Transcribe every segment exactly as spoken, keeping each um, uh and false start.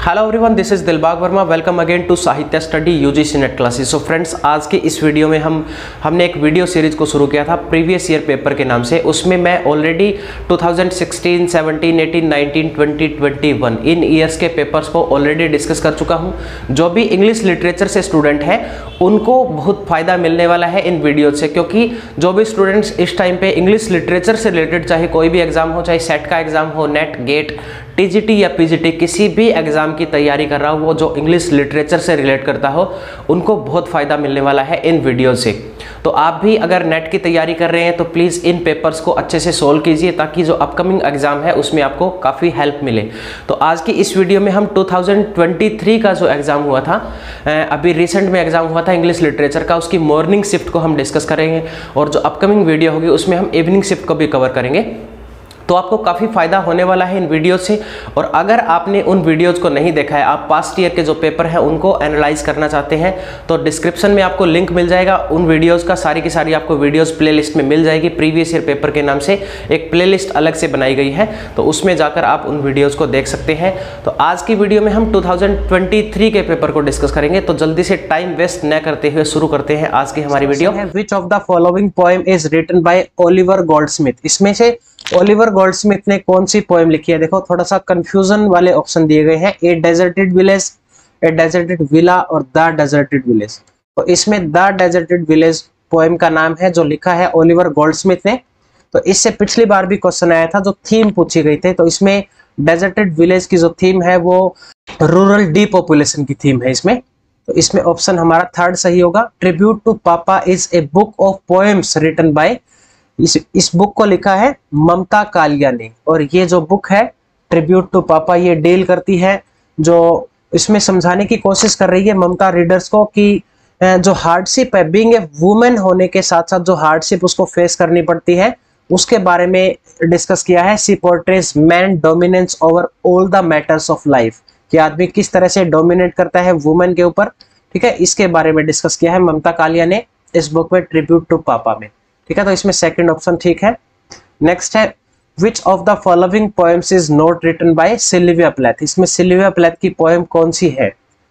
Hello everyone, this is Dilbag Verma. Welcome again to Sahitya study UGC NET classes. So friends, आज के इस video में हम हमने एक वीडियो सीरीज को शुरू किया था प्रीवियस ईयर पेपर के नाम से। उसमें मैं already two thousand sixteen, seventeen, eighteen, nineteen, twenty, twenty one इन ईयर्स के पेपर्स को ऑलरेडी डिस्कस कर चुका हूं। जो भी इंग्लिश लिटरेचर से स्टूडेंट हैं उनको बहुत फायदा मिलने वाला है इन वीडियो से, क्योंकि जो भी स्टूडेंट्स इस टाइम पे इंग्लिश लिटरेचर से रिलेटेड चाहे कोई भी एग्जाम हो, चाहे सेट का एग्जाम हो, नेट, गेट, टीजीटी या पीजीटी, किसी भी एग्जाम की तैयारी कर रहा हो, वो जो इंग्लिश लिटरेचर से रिलेट करता हो, उनको बहुत फायदा मिलने वाला है इन वीडियो से। तो आप भी अगर नेट की तैयारी कर रहे हैं तो प्लीज़ इन पेपर्स को अच्छे से सोल्व कीजिए, ताकि जो अपकमिंग एग्जाम है उसमें आपको काफ़ी हेल्प मिले। तो आज की इस वीडियो में हम टू थाउजेंड ट्वेंटी थ्री का जो एग्जाम हुआ था, अभी रिसेंट में एग्जाम हुआ था इंग्लिश लिटरेचर का, उसकी मॉर्निंग शिफ्ट को हम डिस्कस करेंगे, और जो अपकमिंग वीडियो होगी उसमें हम इवनिंग शिफ्ट को भी कवर करेंगे। तो आपको काफ़ी फायदा होने वाला है इन वीडियो से। और अगर आपने उन वीडियोज़ को नहीं देखा है, आप पास्ट ईयर के जो पेपर हैं उनको एनालाइज करना चाहते हैं, तो डिस्क्रिप्शन में आपको लिंक मिल जाएगा उन वीडियोज़ का। सारी की सारी आपको वीडियोज़ प्लेलिस्ट में मिल जाएगी। प्रीवियस ईयर पेपर के नाम से एक प्लेलिस्ट अलग से बनाई गई है, तो उसमें जाकर आप उन वीडियोज़ को देख सकते हैं। तो आज की वीडियो में हम टू थाउजेंड ट्वेंटी थ्री के पेपर को डिस्कस करेंगे। तो जल्दी से टाइम वेस्ट न करते हुए शुरू करते हैं आज की हमारी video. Which of the following poem is written by Oliver Goldsmith? इसमें से ओलिवर गोल्डस्मिथ ने कौन सी पोएम लिखी है? देखो, थोड़ा सा कंफ्यूजन वाले ऑप्शन दिए गए हैं, a deserted village, a deserted villa और द डेजर्टेड विलेज। तो इसमें द डेजर्टेड विलेज पोएम का नाम है, जो लिखा है ओलिवर गोल्डस्मिथ ने। तो इससे पिछली बार भी क्वेश्चन आया था, जो थीम पूछी गई थी, तो इसमें डेजर्टेड विलेज की जो थीम है वो रूरल डीपॉपुलेशन की थीम है इसमें। तो इसमें ऑप्शन हमारा थर्ड सही होगा। Tribute to papa is a book of poems written by, इस इस बुक को लिखा है ममता कालिया ने। और ये जो बुक है ट्रिब्यूट टू पापा, ये डील करती है, जो इसमें समझाने की कोशिश कर रही है ममता रीडर्स को कि जो हार्डशिप है, बीइंग ए वुमेन होने के साथ साथ जो हार्डशिप उसको फेस करनी पड़ती है, उसके बारे में डिस्कस किया है। She portrays man dominance over all the matters of life, कि आदमी किस तरह से डोमिनेट करता है वुमेन के ऊपर, ठीक है, इसके बारे में डिस्कस किया है ममता कालिया ने इस बुक में ट्रिब्यूट टू पापा में, ठीक है। तो इसमें सेकंड ऑप्शन ठीक है। नेक्स्ट है, which of the following poems is not written by Sylvia Plath? इसमें सिल्विया प्लैथ की पोएम कौन सी है,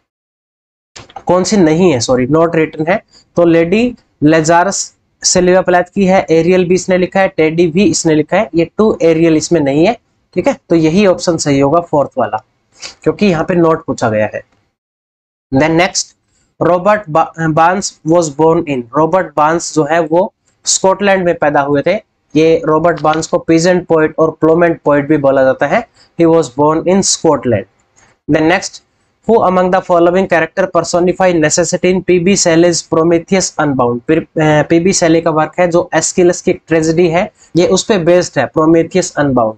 कौन सी नहीं है, सॉरी, नॉट रिटन है। तो लेडी लेजारस सिल्विया प्लैथ की है, एरियल भी इसने लिखा है, टेडी भी इसने लिखा है, ये टू एरियल इसमें नहीं है, ठीक है। तो यही ऑप्शन सही होगा, फोर्थ वाला, क्योंकि यहाँ पे नोट पूछा गया है। Then next, Robert Burns was born in. Robert Burns जो है वो स्कॉटलैंड में पैदा हुए थे। ये रॉबर्ट बार्न्स को पीजेंट पोएट और प्लोमेंट पोएट भी बोला जाता है। He was born in Scotland. Then next, who among the following character personify necessity in P B Shelley's Prometheus unbound? P B Shelley का वर्क है जो एस्किलस की ट्रेजेडी है, ये उस पे बेस्ड है, प्रोमेथियस अनबाउंड।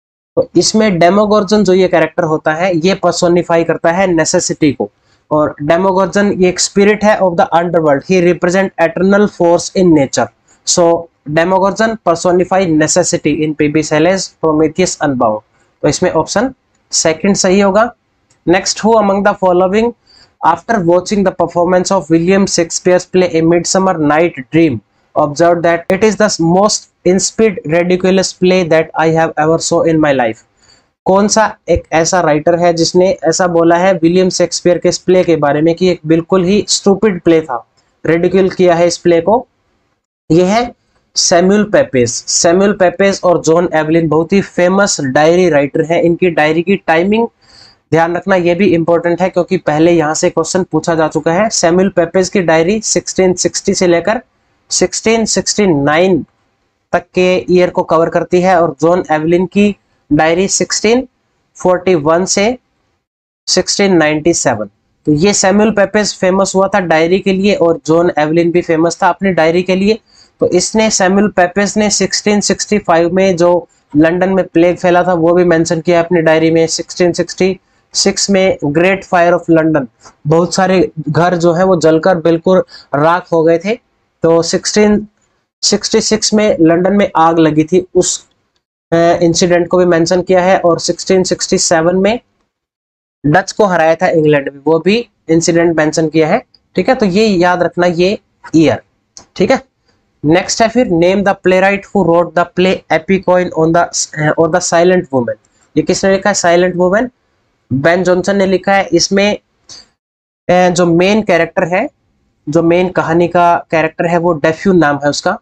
तो इसमें डेमोगोर्गन जो ये कैरेक्टर होता है, ये पर्सोनिफाई करता है नेसेसिटी को। और डेमोगोर्गन ये एक स्पिरिट है of the underworld, he represent eternal force in nature. So, Demogorgon personify necessity in P B Shelley's Prometheus Unbound। तो इसमें ऑप्शन सेकंड सही होगा। Next, who among the following after watching the performance of William Shakespeare's play A Midsummer Night Dream observed that it is the most inspired ridiculous play that I have ever saw in my life? कौन सा एक ऐसा writer है जिसने ऐसा बोला है William Shakespeare के इस प्ले के बारे में कि एक बिल्कुल ही स्टूपिड प्ले था, रिडिक्यूल किया है इस प्ले को? ये है सैमुअल पेपेज। सैमुअल पेपेज और जॉन एवलिन बहुत ही फेमस डायरी राइटर हैं। इनकी डायरी की टाइमिंग ध्यान रखना, ये भी इंपॉर्टेंट है, क्योंकि पहले यहाँ से क्वेश्चन पूछा जा चुका है। सैमुअल पेपेज की डायरी सिक्सटीन सिक्सटी से लेकर सिक्सटीन सिक्सटी नाइन तक के ईयर को कवर करती है, और जॉन एवलिन की डायरी सिक्सटीन फोर्टी वन से सिक्सटीन नाइंटी सेवन। तो ये सैमुअल पेपेज फेमस हुआ था डायरी के लिए, और जॉन एवलिन भी फेमस था अपनी डायरी के लिए। तो इसने सैमुअल पेपेज ने सिक्सटीन सिक्सटी फाइव में जो लंदन में प्लेग फैला था वो भी मेंशन किया अपनी डायरी में। सिक्सटीन सिक्सटी सिक्स में ग्रेट फायर ऑफ लंदन, बहुत सारे घर जो है वो जलकर बिल्कुल राख हो गए थे। तो सिक्सटीन सिक्सटी सिक्स में लंदन में आग लगी थी, उस इंसिडेंट को भी मेंशन किया है। और सिक्सटीन सिक्सटी सेवन में डच को हराया था इंग्लैंड में, वो भी इंसिडेंट मेंशन किया है, ठीक है। तो ये याद रखना, ये ईयर, ठीक है। नेक्स्ट है फिर, name the playwright who wrote the play Epicoene on the और द साइलेंट वुमेन। ये किसने लिखा है साइलेंट वुमेन? बेन जॉनसन ने लिखा है। इसमें जो मेन कैरेक्टर है, जो मेन कहानी का कैरेक्टर है वो डेफ्यून नाम है उसका,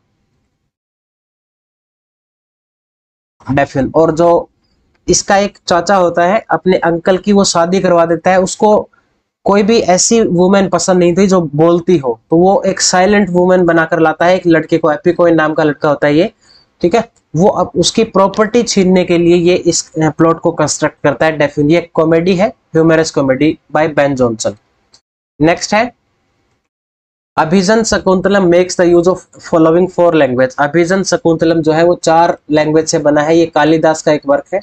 डेफ्यून। और जो इसका एक चाचा होता है, अपने अंकल की वो शादी करवा देता है। उसको कोई भी ऐसी वुमेन पसंद नहीं थी जो बोलती हो, तो वो एक साइलेंट वुमेन बनाकर लाता है एक लड़के को, एपिकोइन नाम का लड़का होता है ये, ठीक है। वो अब उसकी प्रॉपर्टी छीनने के लिए ये इस प्लॉट को कंस्ट्रक्ट करता है डेफ्यून। ये कॉमेडी है, humorous comedy by Ben Jonson. Next है Abhijnan Shakuntalam makes the use of following four language. Abhijnan Shakuntalam जो है वो चार लैंग्वेज से बना है। ये कालिदास का एक वर्क है।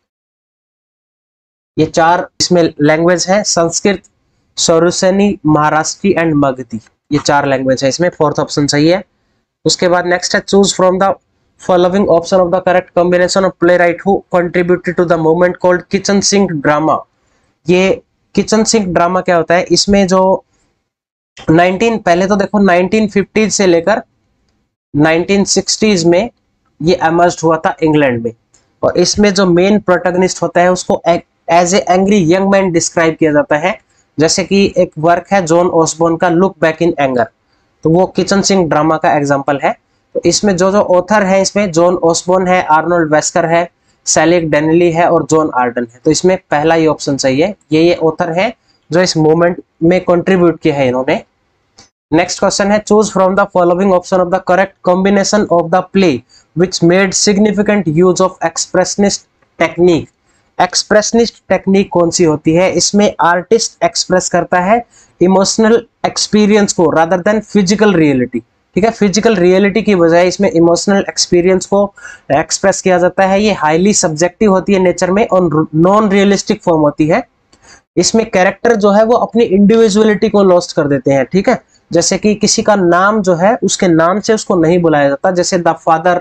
ये चार इसमें लैंग्वेज है, संस्कृत, सौरसेनी, महाराष्ट्री एंड मगधी। ये चार लैंग्वेज है इसमें, फोर्थ ऑप्शन सही है। उसके बाद नेक्स्ट है choose from the following option of the correct combination of playwright who contributed to the movement called kitchen sink drama. ये किचन सिंक ड्रामा क्या होता है, इसमें जो नाइनटीन पहले तो देखो नाइनटीन फिफ्टीज़ से लेकर नाइनटीन सिक्सटीज़ में ये एमर्ज हुआ था इंग्लैंड में। और इसमें जो मेन प्रोटैगनिस्ट होता है उसको as a angry young man describe किया जाता है। जैसे कि एक वर्क है जॉन ऑसबॉर्न का लुक बैक इन एंगर, तो वो किचन सिंक ड्रामा का एग्जांपल है। तो इसमें जो जो ऑथर है, इसमें जॉन ऑसबॉर्न है, आर्नोल्ड वेस्कर है, सैलिक डेनली है और जॉन आर्डन है। तो इसमें पहला ही ऑप्शन सही है। ये ये ऑथर है जो इस मूवमेंट में कंट्रीब्यूट किया है इन्होंने। नेक्स्ट क्वेश्चन है choose from the following option of the correct combination of the play which made significant use of expressionist technique. Expressionist technique कौन सी होती है, इसमें आर्टिस्ट एक्सप्रेस करता है इमोशनल एक्सपीरियंस को रादर देन फिजिकल रियलिटी, ठीक है। फिजिकल रियलिटी की बजाय इसमें इमोशनल एक्सपीरियंस को एक्सप्रेस किया जाता है। ये हाईली सब्जेक्टिव होती है नेचर में और नॉन रियलिस्टिक फॉर्म होती है। इसमें कैरेक्टर जो है वो अपनी इंडिविजुअलिटी को लॉस्ट कर देते हैं, ठीक है। जैसे कि किसी का नाम जो है उसके नाम से उसको नहीं बुलाया जाता, जैसे द फादर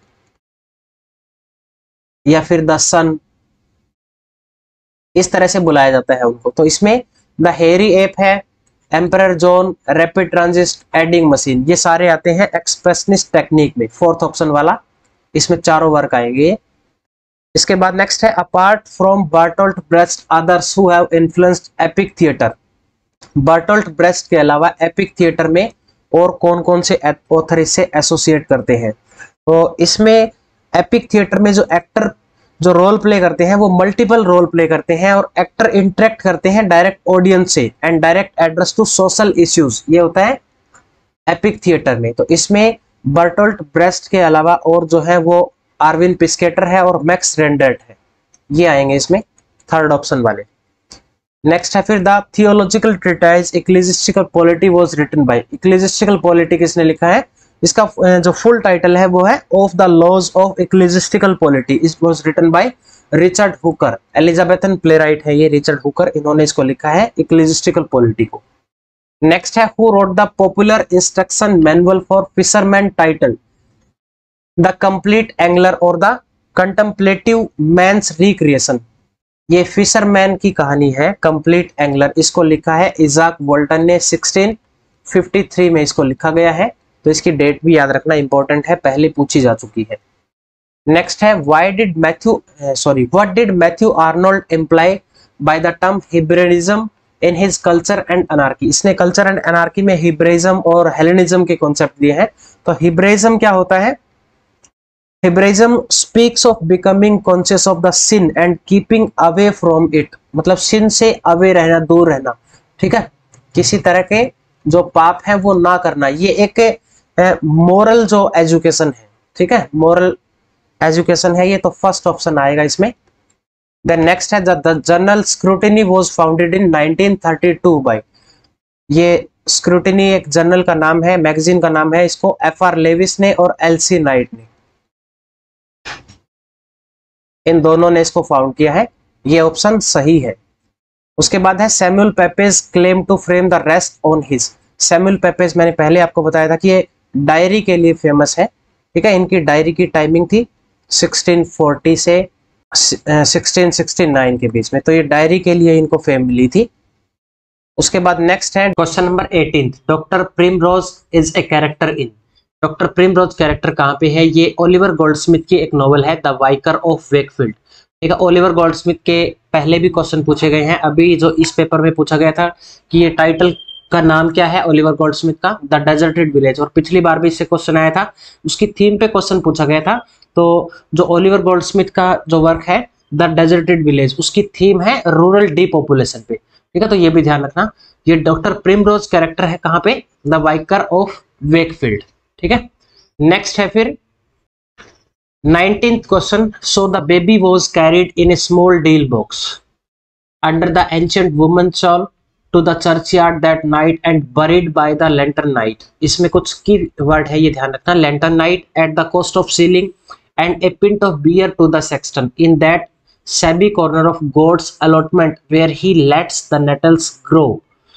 या फिर द सन, इस तरह से बुलाया जाता है उनको। तो इसमें द हेरी एप है, emperor John, rapid transit, adding machine, ये सारे आते हैं एक्सप्रेशनिस्ट टेक्निक में, फोर्थ ऑप्शन वाला। इसमें चारों वर्क आएंगे। इसके बाद नेक्स्ट है apart from Bertolt Brecht others who have influenced epic theatre. Bertolt Brecht के अलावा एपिक थिएटर में और कौन कौन से ऑथर इससे एसोसिएट करते हैं। तो इसमें एपिक थिएटर में जो एक्टर जो रोल प्ले करते हैं वो मल्टीपल रोल प्ले करते हैं और एक्टर इंटरेक्ट करते हैं डायरेक्ट ऑडियंस से and direct address to social issues, ये होता है एपिक थिएटर में। तो इसमें बर्टोल्ट ब्रेस्ट के अलावा और जो है वो आर्विन पिस्केटर है और मैक्स रेंडर्ट है, ये आएंगे इसमें थर्ड ऑप्शन वाले। नेक्स्ट है फिर the theological treatise ecclesiastical polity was written by. Ecclesiastical polity किसने लिखा है, इसका जो फुल टाइटल है वो है of the laws of ecclesiastical polity, it was written by Richard Hooker. Elizabethan playwright है ये रिचर्ड हुकर, इन्होंने इसको लिखा है इक्लेसिस्टिकल पॉलिटी को। नेक्स्ट है who wrote the popular instruction manual for fisherman titled the complete angler और the contemplative man's recreation. ये फिशरमैन की कहानी है कंप्लीट एंगलर, इसको लिखा है इजाक वोल्टन ने सिक्सटीन फिफ्टी थ्री में इसको लिखा गया है। तो इसकी डेट भी याद रखना इंपॉर्टेंट है, पहले पूछी जा चुकी है। नेक्स्ट है why did Matthew sorry what did Matthew Arnold imply by the term Hebraism in his culture and anarchy. इसने कल्चर एंड अनार्की में हिब्रेइज्म और हेलेनिज्म के कॉन्सेप्ट दिए हैं। तो हिब्रेइज्म क्या होता है, Hebraism speaks of becoming conscious of the sin and keeping away from it, मतलब सिन से अवे रहना, दूर रहना, ठीक है। किसी तरह के जो पाप है वो ना करना, ये एक मोरल जो एजुकेशन है, ठीक है, मोरल एजुकेशन है ये। तो फर्स्ट ऑप्शन आएगा इसमें। देन नेक्स्ट है the journal Scrutiny was founded in nineteen thirty two by. ये स्क्रूटिनी एक जर्नल का नाम है, मैगजीन का नाम है, इसको एफ आर लेविस ने और एल सी नाइट ने, इन दोनों ने इसको फाउंड किया है, ये ऑप्शन सही है। उसके बाद है Samuel Pepys claim to frame the rest on his. Samuel Pepys मैंने पहले आपको बताया था कि ये डायरी के लिए फेमस है, ठीक है। इनकी डायरी की टाइमिंग थी सिक्सटीन फोर्टी से सिक्सटीन सिक्सटी नाइन के बीच में, तो ये डायरी के लिए इनको फेम मिली थी। उसके बाद नेक्स्ट है question number eighteen, doctor Primrose is a character in. Doctor Primrose character कहाँ पे है, ये ओलिवर गोल्डस्मिथ की एक नॉवल है द वाइकर ऑफ वेकफील्ड। ठीक है, ओलिवर गोल्डस्मिथ के पहले भी क्वेश्चन पूछे गए हैं, अभी जो इस पेपर में पूछा गया था कि ये टाइटल का नाम क्या है ओलिवर गोल्डस्मिथ का, द डेजर्टेड विलेज, और पिछली बार भी इससे क्वेश्चन आया था, उसकी थीम पे क्वेश्चन पूछा गया था। तो जो ओलिवर गोल्डस्मिथ का जो वर्क है द डेजर्टेड विलेज, उसकी थीम है रूरल डिपॉपुलेशन पे। ठीक है, तो ये भी ध्यान रखना, ये डॉक्टर प्रिमरोज कैरेक्टर है कहाँ पे, द वाइकर ऑफ वेकफील्ड। ठीक है, नेक्स्ट है फिर nineteenth question, so the baby was carried in a small deal box under the ancient woman shawl to the churchyard that night and buried by the lantern night. इसमें कुछ key word है, ये ध्यान रखना, lantern night at the cost of shilling and a pint of beer to the sexton in that shabby corner of God's allotment where he lets the nettles grow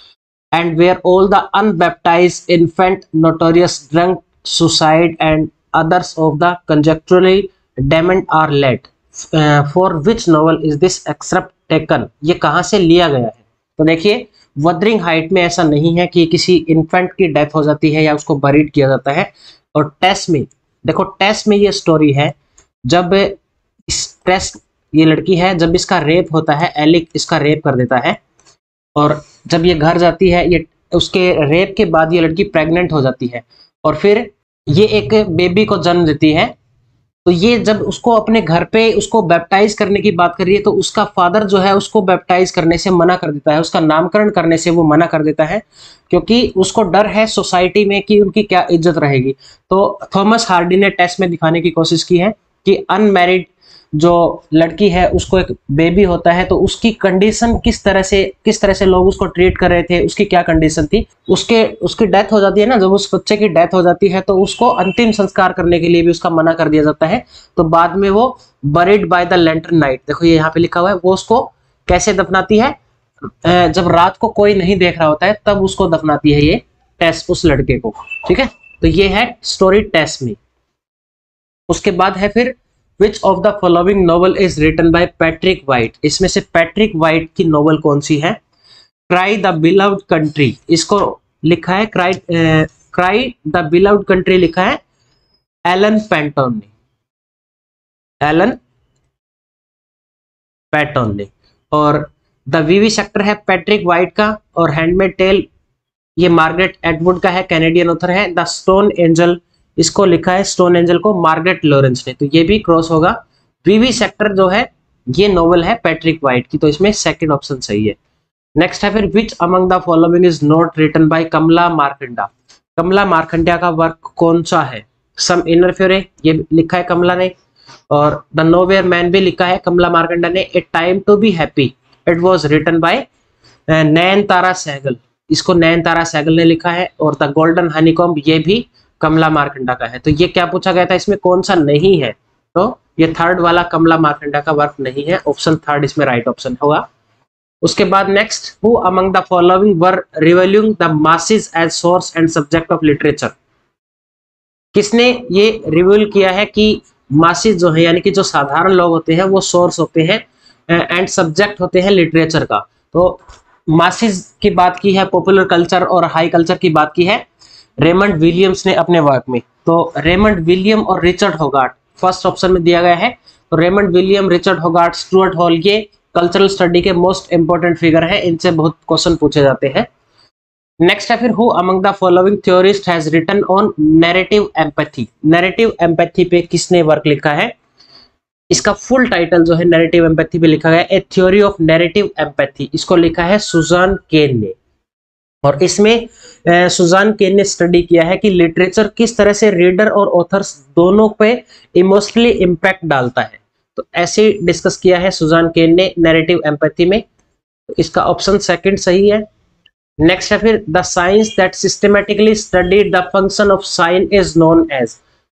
and where all the unbaptized infant notorious drunk suicide and others of the conjecturally damned are led. uh, for which novel is this excerpt taken? ये कहाँ से लिया गया है? तो देखिए Wuthering height में ऐसा नहीं है कि किसी इन्फेंट की डेथ हो जाती है या उसको बरीड किया जाता है, और टेस में देखो, टेस में ये स्टोरी है, जब इस टेस ये लड़की है, जब इसका रेप होता है, एलिक इसका रेप कर देता है, और जब ये घर जाती है, ये उसके रेप के बाद ये लड़की प्रेग्नेंट हो जाती है, और फिर ये एक बेबी को जन्म देती है। तो ये जब उसको अपने घर पे उसको बैप्टाइज करने की बात कर रही है, तो उसका फादर जो है उसको बैप्टाइज करने से मना कर देता है, उसका नामकरण करने से वो मना कर देता है, क्योंकि उसको डर है सोसाइटी में कि उनकी क्या इज्जत रहेगी। तो थॉमस हार्डी ने टेस्ट में दिखाने की कोशिश की है कि अनमैरिड जो लड़की है उसको एक बेबी होता है, तो उसकी कंडीशन किस तरह से किस तरह से लोग उसको ट्रीट कर रहे थे, उसकी क्या कंडीशन थी, उसके उसकी डेथ हो जाती है ना, जब उस बच्चे की डेथ हो जाती है तो उसको अंतिम संस्कार करने के लिए भी उसका मना कर दिया जाता है। तो बाद में वो buried by the lantern night, देखो ये यहाँ पे लिखा हुआ है, वो उसको कैसे दफनाती है, जब रात को कोई नहीं देख रहा होता है तब उसको दफनाती है ये टेस उस लड़के को। ठीक है, तो ये है स्टोरी टेस में। उसके बाद है फिर Which of the following novel is written by Patrick White? इसमें से पैट्रिक वाइट की नोवेल कौन सी है? Cry the Beloved Country, इसको लिखा है Cry uh, Cry the Beloved Country लिखा है एलन पैटन ने, एलन पैटन ने, और द वीवी सेक्टर है पैट्रिक वाइट का, और हैंडमेड टेल ये मार्गरेट एटवुड का है, कैनेडियन ऑथर है। द स्टोन एंजल, इसको लिखा है स्टोन एंजल को मार्गरेट लॉरेंस ने, तो ये भी क्रॉस होगा। वीवी सेक्टर जो है ये नोवेल है पैट्रिक वाइट की, तो इसमें सेकंड ऑप्शन सही है। नेक्स्ट है फिर which among the following is not written by Kamala Markandaya, Kamala Markandaya का वर्क कौन सा है? सम इनर फ्यूरी ये लिखा है कमला ने, और द नोवेयर मैन भी लिखा है कमला मार्कंडा ने। A time to be happy it was written by Nayantara Sahgal, इसको नयनतारा सहगल ने लिखा है, और द गोल्डन हनीकॉम्ब ये भी कमला मार्कंडा का है। तो ये क्या पूछा गया था, इसमें कौन सा नहीं है? तो ये थर्ड वाला कमला मार्कंडा का वर्क नहीं है, ऑप्शन थर्ड इसमें राइट ऑप्शन होगा। उसके बाद next, who among the following were revaluing the masses as source and subject of literature, किसने ये रिवील किया है कि मासेस जो है यानी कि जो साधारण लोग होते हैं वो सोर्स होते हैं एंड सब्जेक्ट होते हैं लिटरेचर का। तो मासेस की बात की है, पॉपुलर कल्चर और हाई कल्चर की बात की है रेमंड विलियम्स ने अपने वर्क में। तो रेमंड विलियम और रिचर्ड होगार्ट फर्स्ट ऑप्शन में दिया गया है। तो Raymond William, Richard Hoggart, Stuart Hall ये कल्चरल स्टडी के मोस्ट इंपोर्टेंट फिगर है, इनसे बहुत क्वेश्चन पूछे जाते हैं। नेक्स्ट है फिर who among the following theorist has written on narrative empathy, narrative empathy पे किसने वर्क लिखा है? इसका फुल टाइटल जो है नैरेटिव एम्पैथी पे लिखा गया a theory of narrative empathy, इसको लिखा है सुजान केन ने, और इसमें सुजान केन ने स्टडी किया है कि लिटरेचर किस तरह से रीडर और ऑथर्स दोनों पे इमोशनली इम्पैक्ट डालता है। तो ऐसे डिस्कस किया है सुजान केन ने नैरेटिव एम्पैथी में, तो इसका ऑप्शन सेकंड सही है। नेक्स्ट है फिर the science that systematically studied the function of sign is known as,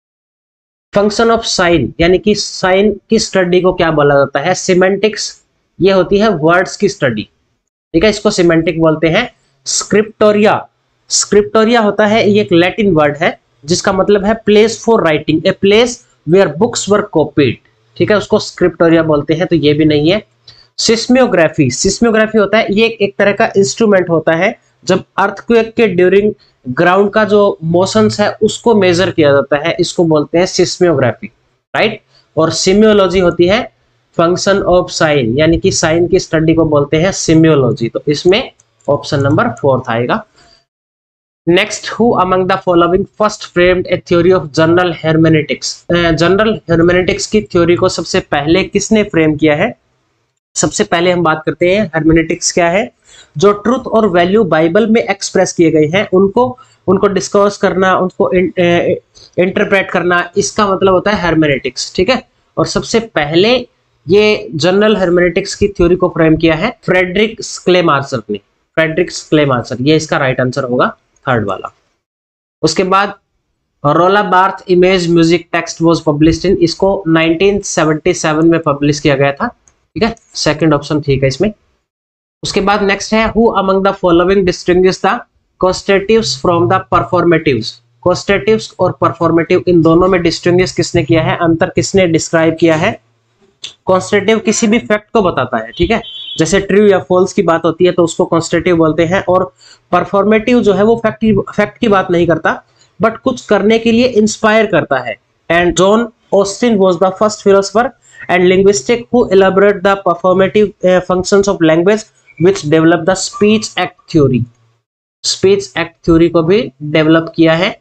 function of sign यानी कि साइन की स्टडी को क्या बोला जाता है? सिमेंटिक्स, ये होती है वर्ड्स की स्टडी। ठीक है, इसको सिमेंटिक बोलते हैं। स्क्रिप्टोरिया, स्क्रिप्टोरिया होता है ये एक लैटिन वर्ड है जिसका मतलब है place for writing, a place where books were copied. ठीक है, उसको स्क्रिप्टोरिया बोलते हैं, तो ये भी नहीं है। सिस्मियोग्राफी, सिस्मियोग्राफी होता है ये एक तरह का इंस्ट्रूमेंट होता है जब अर्थक्वेक के ड्यूरिंग ग्राउंड का जो मोशंस है उसको मेजर किया जाता है, इसको बोलते हैं सिस्मियोग्राफी, राइट। और सिमियोलॉजी होती है फंक्शन ऑफ साइन, यानी कि साइन की स्टडी को बोलते हैं सिमियोलॉजी। तो इसमें ऑप्शन नंबर फोर्थ आएगा। Next, who among the following first framed a theory of general hermeneutics. General hermeneutics की थ्योरी को सबसे पहले किसने फ्रेम किया है? सबसे पहले हम बात करते हैं हेर्मेनेटिक्स क्या है। जो ट्रुथ और वैल्यू बाइबल में एक्सप्रेस किए गए हैं उनको उनको डिस्कस करना, उनको इंटरप्रेट करना, इसका मतलब होता है हेर्मेनेटिक्स, ठीक है। और सबसे पहले ये जनरल हेर्मेनेटिक्स की थ्योरी को फ्रेम किया है फ्रेडरिक स्क्लेमार्सर ने। फ्रेडरिक स्क्लेमार्सर, ये इसका राइट आंसर होगा, थर्ड वाला। उसके बाद रोला Barthes image music text was published in, इसको नाइनटीन सेवेंटी सेवन में पब्लिश किया गया था, ठीक है, सेकंड ऑप्शन ठीक है इसमें। उसके बाद नेक्स्ट है who among the following distinguish the constitutives from the performatives. Constitutives और परफॉर्मेटिव इन दोनों में डिस्टिंग्विश किसने किया है, अंतर किसने डिस्क्राइब किया है? कॉन्स्टिट्यूटिव किसी भी फैक्ट को बताता है, ठीक है, जैसे ट्रू या फॉल्स की बात होती है तो उसको कॉन्स्टिट्यूटिव बोलते हैं। और परफॉर्मेटिव जो है वो फैक्ट फैक्ट की बात नहीं करता बट कुछ करने के लिए इंस्पायर करता है। And John Austin was the first philosopher and linguistic who elaborate the performative functions of language which develop the speech act theory. Speech act theory को भी डेवलप किया है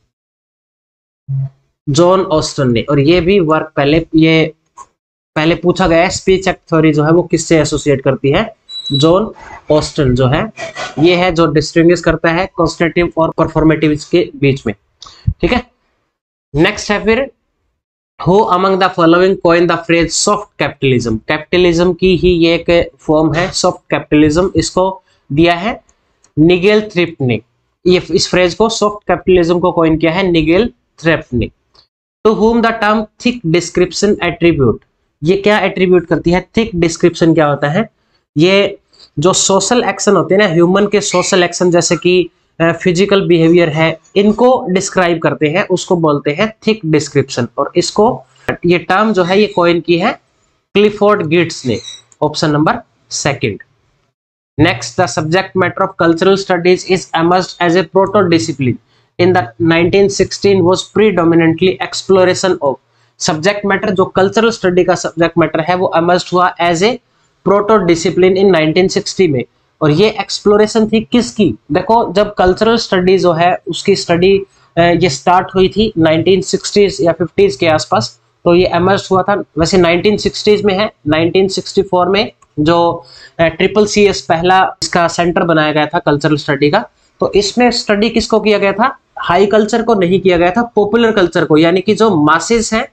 जॉन ऑस्टिन ने। और ये भी वर्क पहले ये पहले पूछा गया है, स्पीच एक्ट थ्योरी जो है वो किससे एसोसिएट करती है? जॉन ऑस्टिन जो है ये है जो डिस्टिंग्विश करता है कॉन्स्टिट्यूटिव और परफॉर्मेटिव के बीच में, ठीक है। नेक्स्ट है फिर who among the following coin the phrase soft capitalism. Capitalism की ही ये एक फॉर्म है सॉफ्ट कैपिटलिज्म, इसको दिया है निगेल थ्रिफ्ट ने। ये इस फ्रेज को सॉफ्ट कैपिटलिज्म को कॉइन किया है निगेल थ्रिफ्ट ने। To whom the term thick description attribute, ये क्या एट्रीब्यूट करती है? थिक डिस्क्रिप्शन क्या होता है? ये जो सोशल एक्शन होते हैं ना, ह्यूमन के सोशल एक्शन जैसे कि फिजिकल बिहेवियर है, इनको डिस्क्राइब करते हैं, उसको बोलते हैं थिक डिस्क्रिप्शन। और इसको ये टर्म जो है ये कॉइन की है क्लिफोर्ड गिट्स ने, option number second. Next, the subject matter of cultural studies is emerged as a proto discipline in the nineteen sixteen was predominantly exploration of. Subject matter जो कल्चरल स्टडी का subject matter है वो emerged हुआ as a proto discipline in nineteen sixty में। और ये exploration थी किसकी? देखो, जब कल्चरल स्टडी जो है उसकी स्टडी ये स्टार्ट हुई थी नाइनटीन सिक्सटीज़ या फिफ्टीज़ के आसपास, तो ये emerged हुआ था वैसे नाइनटीन सिक्सटीज़ में है। नाइनटीन सिक्सटी फोर में जो ट्रिपल सी एस पहला इसका सेंटर बनाया गया था कल्चरल स्टडी का, तो इसमें स्टडी किसको किया गया था? हाई कल्चर को नहीं किया गया था, पॉपुलर कल्चर को, यानी कि जो मासेस हैं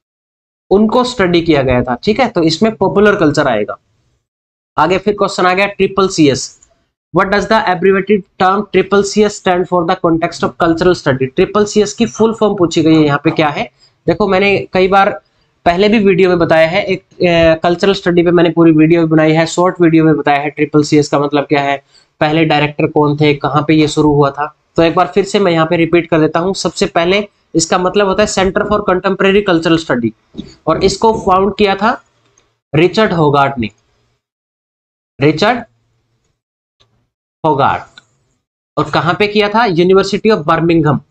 उनको स्टडी किया गया था, ठीक है। तो इसमें पॉपुलर कल्चर आएगा। आगे फिर क्वेश्चन आ गया triple C S. What does the abbreviated term triple C S stand for the context of cultural study. Triple C S की फुल फॉर्म पूछी गई है यहाँ पे, क्या है? देखो, मैंने कई बार पहले भी वीडियो में बताया है, एक कल्चरल स्टडी पे मैंने पूरी वीडियो भी बनाई है, शॉर्ट वीडियो में बताया है ट्रिपल सी एस का मतलब क्या है, पहले डायरेक्टर कौन थे, कहाँ पे ये शुरू हुआ था। तो एक बार फिर से मैं यहाँ पे रिपीट कर देता हूँ। सबसे पहले इसका मतलब होता है centre for contemporary cultural study, और इसको फाउंड किया था रिचर्ड होगार्ट ने। Richard Hoggart. और कहां पे किया था? University of Birmingham.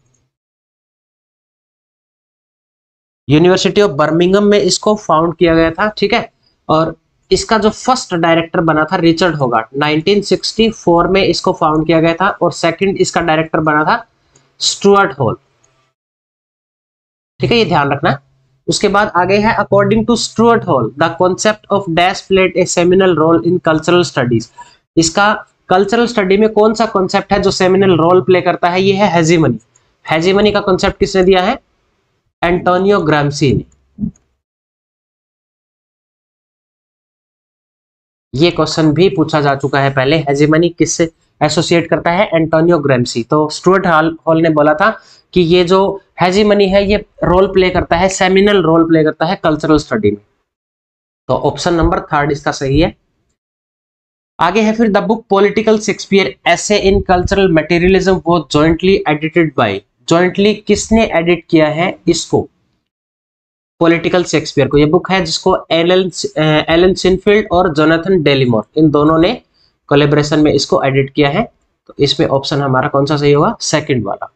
University of Birmingham में इसको फाउंड किया गया था, ठीक है। और इसका जो फर्स्ट डायरेक्टर बना था Richard Hoggart, nineteen sixty four में इसको फाउंड किया गया था। और सेकंड इसका डायरेक्टर बना था स्टुअर्ट हॉल, ठीक है, ये ध्यान रखना। उसके बाद आगे है according to Stuart Hall the concept of dash played a seminal role in cultural studies. इसका कल्चरल स्टडी में कौन सा कॉन्सेप्ट है जो सेमिनल रोल प्ले करता है? ये है हेजीमनी। हेजीमनी का कॉन्सेप्ट किसने दिया है? एंटोनियो ग्राम्सी ने। ये क्वेश्चन भी पूछा जा चुका है पहले, हेजीमनी किससे एसोसिएट करता है? Antonio Gramsci. तो स्टुअर्ट हॉल ने बोला था कि ये जो हेजीमनी है ये रोल प्ले करता है, सेमिनल रोल प्ले करता है कल्चरल स्टडी में। तो ऑप्शन नंबर थर्ड इसका सही है। आगे है फिर the book political Shakespeare essay in cultural materialism वो जॉइंटली एडिटेड बाय। जॉइंटली किसने एडिट किया है इसको? पॉलिटिकल शेक्सपियर को। ये बुक है जिसको एलन एलन सिनफील्ड और जोनाथन डेलीमोर, इन दोनों ने कोलैबोरेशन में इसको एडिट किया है। तो इसमें ऑप्शन हमारा कौन सा सही होगा? सेकंड वाला।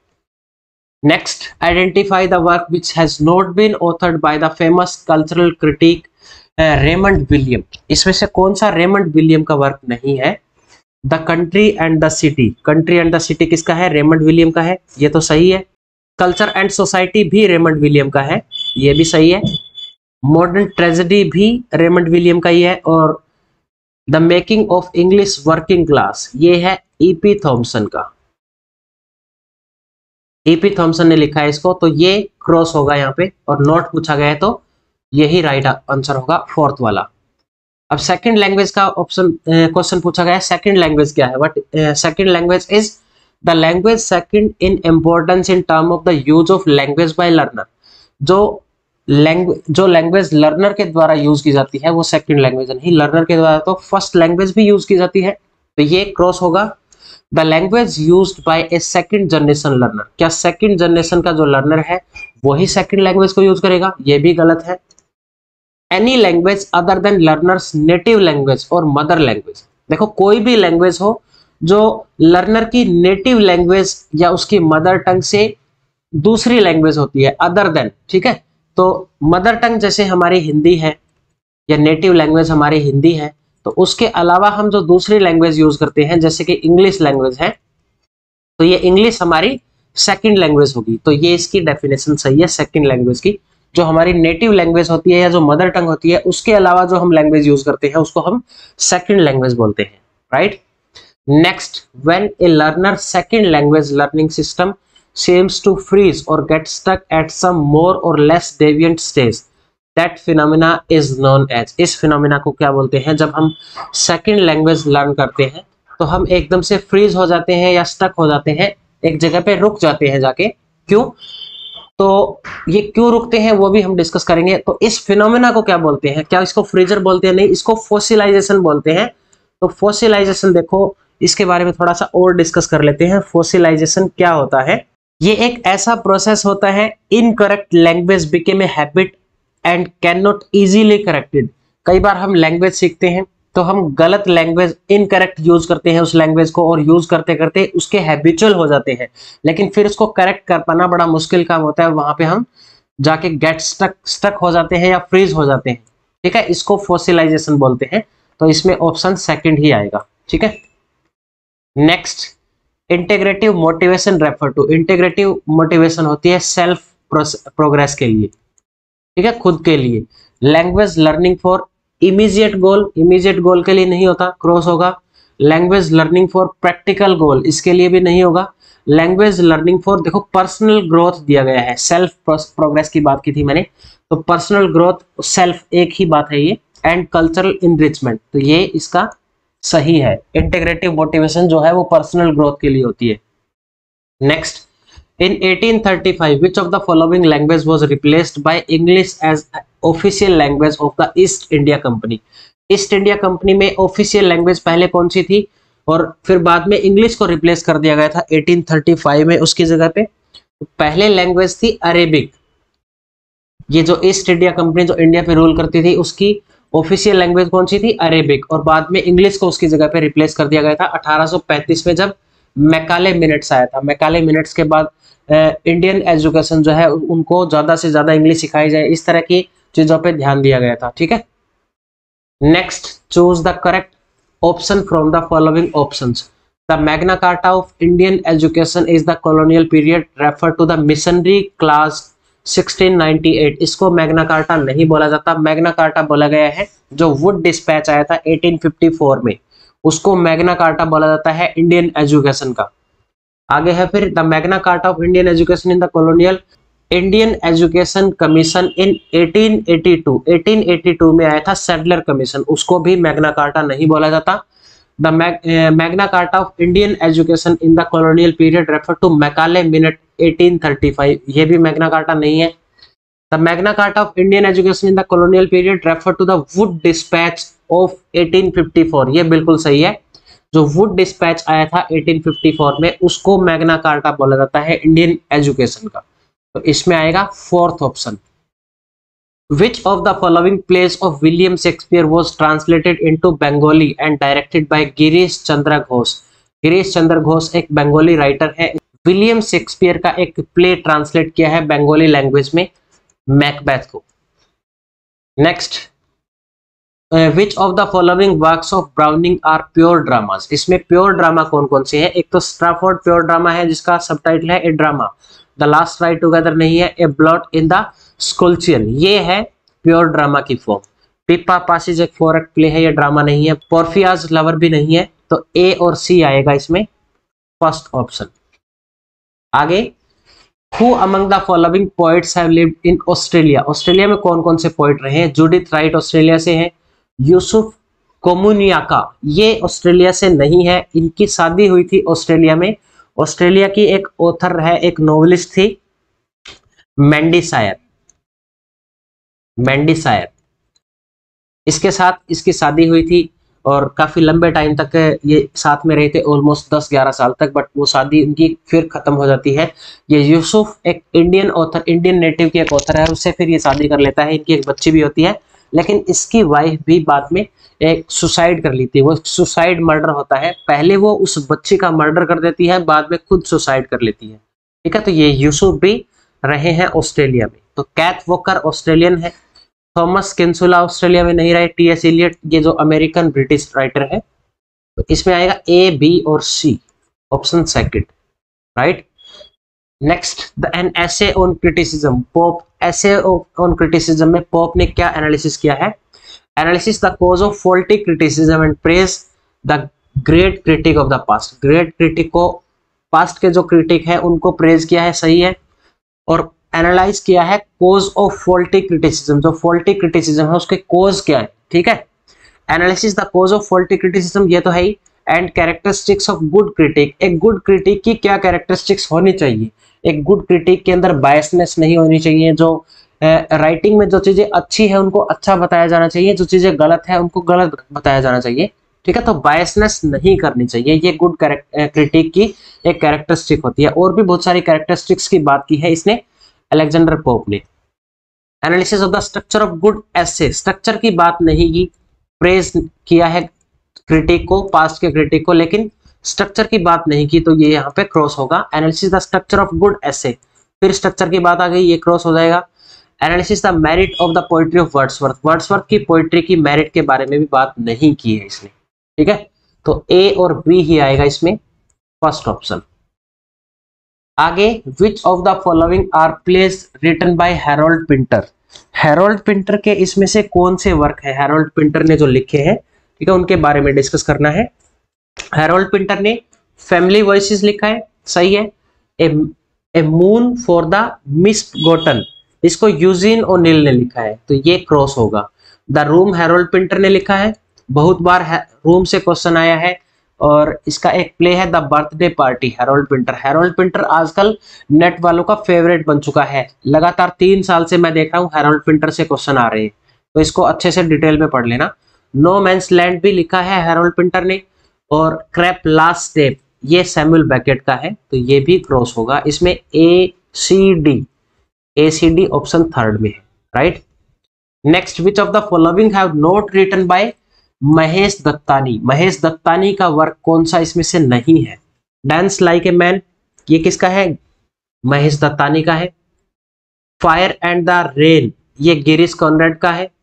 Next, identify the work which has not been authored by the famous cultural critic Raymond William, इसमें से कौन सा रेमंड विलियम का वर्क नहीं है? The country and the city, country and the city किसका है? रेमंड विलियम का है, ये तो सही है। कल्चर एंड सोसाइटी भी रेमंड विलियम का है, ये भी सही है। मॉडर्न ट्रेजेडी भी रेमंड विलियम का ही है। और the making of English working class, ये है ईपी थॉमसन का, ईपी थॉमसन ने लिखा है इसको, तो ये क्रॉस होगा यहाँ पे। और नोट पूछा गया है तो यही राइट आंसर होगा, फोर्थ वाला। अब सेकंड लैंग्वेज का ऑप्शन क्वेश्चन पूछा गया है। सेकंड लैंग्वेज क्या है? What second language is the language second in importance in term of the use of language by learner. जो लैंग्वेज जो लैंग्वेज लर्नर के द्वारा यूज की जाती है वो सेकंड लैंग्वेज नहीं, लर्नर के द्वारा तो फर्स्ट लैंग्वेज भी यूज की जाती है, तो ये क्रॉस होगा। The language used by a second generation learner, क्या सेकंड जनरेशन का जो लर्नर है वही सेकंड लैंग्वेज को यूज करेगा? ये भी गलत है। Any language other than learners native language और मदर लैंग्वेज, देखो कोई भी लैंग्वेज हो जो लर्नर की नेटिव लैंग्वेज या उसकी मदर टंग से दूसरी लैंग्वेज होती है, अदर देन, ठीक है। तो मदर टंग जैसे हमारी हिंदी है या नेटिव लैंग्वेज हमारी हिंदी है, तो उसके अलावा हम जो दूसरी लैंग्वेज यूज करते हैं जैसे कि इंग्लिश लैंग्वेज है, तो ये इंग्लिश हमारी सेकंड लैंग्वेज होगी। तो ये इसकी डेफिनेशन सही है सेकंड लैंग्वेज की। जो हमारी नेटिव लैंग्वेज होती है या जो मदर टंग होती है उसके अलावा जो हम लैंग्वेज यूज करते हैं उसको हम सेकंड लैंग्वेज बोलते हैं, right. Next, when a learner second language learning system seems to freeze or get stuck at some more or less deviant stage, that phenomena is known as, इस phenomena को क्या बोलते हैं? जब हम सेकंड लैंग्वेज लर्न करते हैं तो हम एकदम से फ्रीज हो जाते हैं या स्टक हो जाते हैं, एक जगह पे रुक जाते हैं जाके। क्यों? तो ये क्यों रुकते हैं वो भी हम डिस्कस करेंगे। तो इस फिनोमेना को क्या बोलते हैं? क्या इसको फ्रीजर बोलते हैं? नहीं, इसको फॉसिलाइजेशन बोलते हैं। तो फॉसिलाइजेशन देखो, इसके बारे में थोड़ा सा और डिस्कस कर लेते हैं। फॉसिलाइजेशन क्या होता है? ये एक ऐसा प्रोसेस होता है, incorrect language became a habit and can not easily corrected. कई बार हम लैंग्वेज सीखते हैं तो हम गलत लैंग्वेज, इनकरेक्ट यूज करते हैं उस लैंग्वेज को, और यूज करते करते उसके हैबिचुअल हो जाते हैं, लेकिन फिर उसको करेक्ट कर पाना बड़ा मुश्किल काम होता है। वहां पे हम जाके गेट स्टक स्टक हो जाते हैं या फ्रीज हो जाते हैं, ठीक है। इसको फॉसिलाइजेशन बोलते हैं। तो इसमें ऑप्शन सेकंड ही आएगा, ठीक है। Next, integrative motivation refer to, integrative motivation होती है सेल्फ प्रोग्रेस के लिए, ठीक है, खुद के लिए। Language learning for immediate goal, immediate goal के लिए नहीं होता, क्रॉस होगा। Language learning for practical goal, इसके लिए भी नहीं होगा। लैंग्वेज लर्निंग फॉर, देखो पर्सनल ग्रोथ दिया गया है, सेल्फ प्रोग्रेस की बात की थी मैंने, तो पर्सनल ग्रोथ सेल्फ एक ही बात है ये। एंड कल्चरल इनरिचमेंट, तो ये इसका सही है। इंटीग्रेटिव मोटिवेशन जो है वो पर्सनल ग्रोथ के लिए होती है। Next, in eighteen thirty five which of the following language was replaced by English as official language of the East India company. East India company में ऑफिशियल लैंग्वेज पहले कौन सी थी और फिर बाद में इंग्लिश को रिप्लेस कर दिया गया था एटीन थर्टी फाइव में उसकी जगह पे। पहले लैंग्वेज थी अरेबिक, ये जो ईस्ट इंडिया कंपनी जो इंडिया पे रूल करती थी उसकी ऑफिशियल लैंग्वेज कौन सी थी? अरेबिक। और बाद में इंग्लिश को उसकी जगह पे रिप्लेस कर दिया गया था अठारह सौ पैंतीस में जब मैकाले मिनट्स आया था। मैकाले मिनट्स के बाद इंडियन एजुकेशन जो है उनको ज्यादा से ज्यादा इंग्लिश सिखाई जाए, इस तरह की चीजों पे ध्यान दिया गया था, ठीक है। Next, choose the correct option from the following options. The Magna Carta of Indian education is the colonial period refer to the missionary class sixteen ninety eight. इसको मैग्ना कार्टा नहीं बोला जाता, मैग्ना कार्टा बोला गया है जो Wood dispatch आया था एटीन फिफ्टी फोर में, उसको मैग्ना कार्टा बोला जाता है इंडियन एजुकेशन का। आगे है फिर the Magna Carta of Indian education in the colonial Indian education commission in eighteen eighty two. Eighteen eighty two में आया था सैडलर कमीशन, उसको भी मैग्ना कार्टा नहीं बोला जाता। The Magna Carta of Indian education in the colonial period refer to Macaulay minute eighteen thirty five, ये भी मैग्ना कार्टा नहीं है। The Magna Carta of Indian education in the colonial period refer to the wood dispatch of eighteen fifty four, ये बिल्कुल सही है। जो Wood dispatch आया था एटीन फिफ्टी फोर में उसको मैग्ना कार्टा बोला जाता है इंडियन एजुकेशन का। तो इसमें आएगा fourth option. Which of the following plays of William Shakespeare was translated into Bengali and directed by Girish Chandra Ghosh? Girish Chandra Ghosh एक बंगाली राइटर है। विलियम शेक्सपियर का एक प्ले ट्रांसलेट किया है बंगाली लैंग्वेज में, मैकबेथ को। Next, which of the following works of Browning are pure dramas. इसमें pure drama कौन कौन से हैं? एक तो स्ट्रैफोर्ड प्योर ड्रामा है जिसका सबटाइटल है a drama, the last ride together नहीं है, a blot in the scutcheon ये है प्योर ड्रामा की फॉर्म। पिप्पा पासेज एक फोर एक्ट प्ले है, ये ड्रामा नहीं है। पोर्फियाज लवर भी नहीं है, तो ए और सी आएगा इसमें फर्स्ट ऑप्शन। आगे, who among the following poets have lived in Australia. Australia में कौन कौन से पोएट रहे हैं? जूडिथ राइट ऑस्ट्रेलिया से हैं, यूसुफ कोमुनियाका ये ऑस्ट्रेलिया से नहीं है, इनकी शादी हुई थी ऑस्ट्रेलिया में। ऑस्ट्रेलिया की एक ऑथर है, एक नोवेलिस्ट थी मैंडी सायर, मैंडी सायर इसके साथ इसकी शादी हुई थी और काफी लंबे टाइम तक ये साथ में रहे थे, ऑलमोस्ट दस ग्यारह साल तक, बट वो शादी उनकी फिर खत्म हो जाती है। ये यूसुफ एक इंडियन ऑथर, इंडियन नेटिव की एक ऑथर है, उससे फिर ये शादी कर लेता है, इनकी एक बच्ची भी होती है, लेकिन इसकी वाइफ भी बाद में एक सुसाइड कर ली थी। वो सुसाइड मर्डर होता है, पहले वो उस बच्ची का मर्डर कर देती है, बाद में खुद सुसाइड कर लेती है। ठीक है, तो ये यूसुफ भी रहे हैं ऑस्ट्रेलिया में। तो कैथ वॉकर ऑस्ट्रेलियन है, थॉमस किंसुला ऑस्ट्रेलिया में नहीं रहे, टी एस इलियट ये जो अमेरिकन ब्रिटिश राइटर है, तो इसमें आएगा ए बी और C option second, right. Next, the an essay on criticism, Pope essay on criticism में पोप ने क्या एनालिसिस किया है? Analysis the cause of faulty criticism and praise the great critic of the past. Great critic को, past के जो critic है उनको प्रेज किया है, सही है, और एनालाइज किया है कोज ऑफ फॉल्टी क्रिटिसिज्म, जो फॉल्टी क्रिटिसिज्म है उसके कोज क्या है। ठीक है, analysis the cause of faulty criticism ये तो है ही, and characteristics of good critic, एक गुड क्रिटिक की क्या कैरेक्टरिस्टिक्स होनी चाहिए। एक गुड क्रिटिक के अंदर बायसनेस नहीं होनी चाहिए, जो राइटिंग uh, में जो चीजें अच्छी है उनको अच्छा बताया जाना चाहिए, जो चीजें गलत है उनको गलत बताया जाना चाहिए। ठीक है, तो बायसनेस नहीं करनी चाहिए, ये गुड क्रिटिक की एक कैरेक्टरिस्टिक होती है। और भी बहुत सारी कैरेक्टरिस्टिक्स की बात की है इसने, अलेक्जेंडर पोप ने। Analysis of the structure of good essay, structure की बात नहीं की, प्रेज किया है क्रिटिक को, पास्ट के क्रिटिक को, लेकिन स्ट्रक्चर की बात नहीं की, तो ये यहाँ पे क्रॉस होगा। Analysis the structure of good essay, फिर स्ट्रक्चर की बात आ गई, ये क्रॉस हो जाएगा। Analysis the merit of the poetry of Wordsworth, Wordsworth की पोइट्री की मेरिट के बारे में भी बात नहीं की है इसने। ठीक है, तो ए और बी ही आएगा इसमें फर्स्ट ऑप्शन। आगे, which of the following are plays written by Harold Pinter. Harold Pinter के इसमें से कौन से वर्क है हैरोल्ड पिंटर ने जो लिखे हैं, ठीक है, उनके बारे में डिस्कस करना है। हैरोल्ड पिंटर ने फैमिली वॉइसेस लिखा है, सही है। A, a moon for the misbegotten, इसको यूजीन ओनिल ने लिखा है, तो ये क्रॉस होगा। द रूम हैरोल्ड पिंटर ने लिखा है, बहुत बार रूम से क्वेश्चन आया है, और इसका एक प्ले है the birthday party, Harold Pinter. Harold Pinter आजकल नेट वालों का फेवरेट बन चुका है, लगातार तीन साल से मैं देख रहा हूँ हैरोल्ड पिंटर से क्वेश्चन आ रहे हैं, तो इसको अच्छे से डिटेल में पढ़ लेना। नो मैंस लैंड भी लिखा है हैरोल्ड पिंटर ने, और क्रैप लास्ट स्टेप ये सैमुअल बेकेट का है, तो ये भी क्रॉस होगा। इसमें A C D, A C D option third में है, right. Next, which of the following have not written by Mahesh Dattani, Mahesh Dattani का वर्क कौन सा इसमें से नहीं है? डांस लाइक ए मैन, ये किसका है? महेश दत्तानी का है। फायर एंड द रेन, ये गिरीश कॉनरेड का है,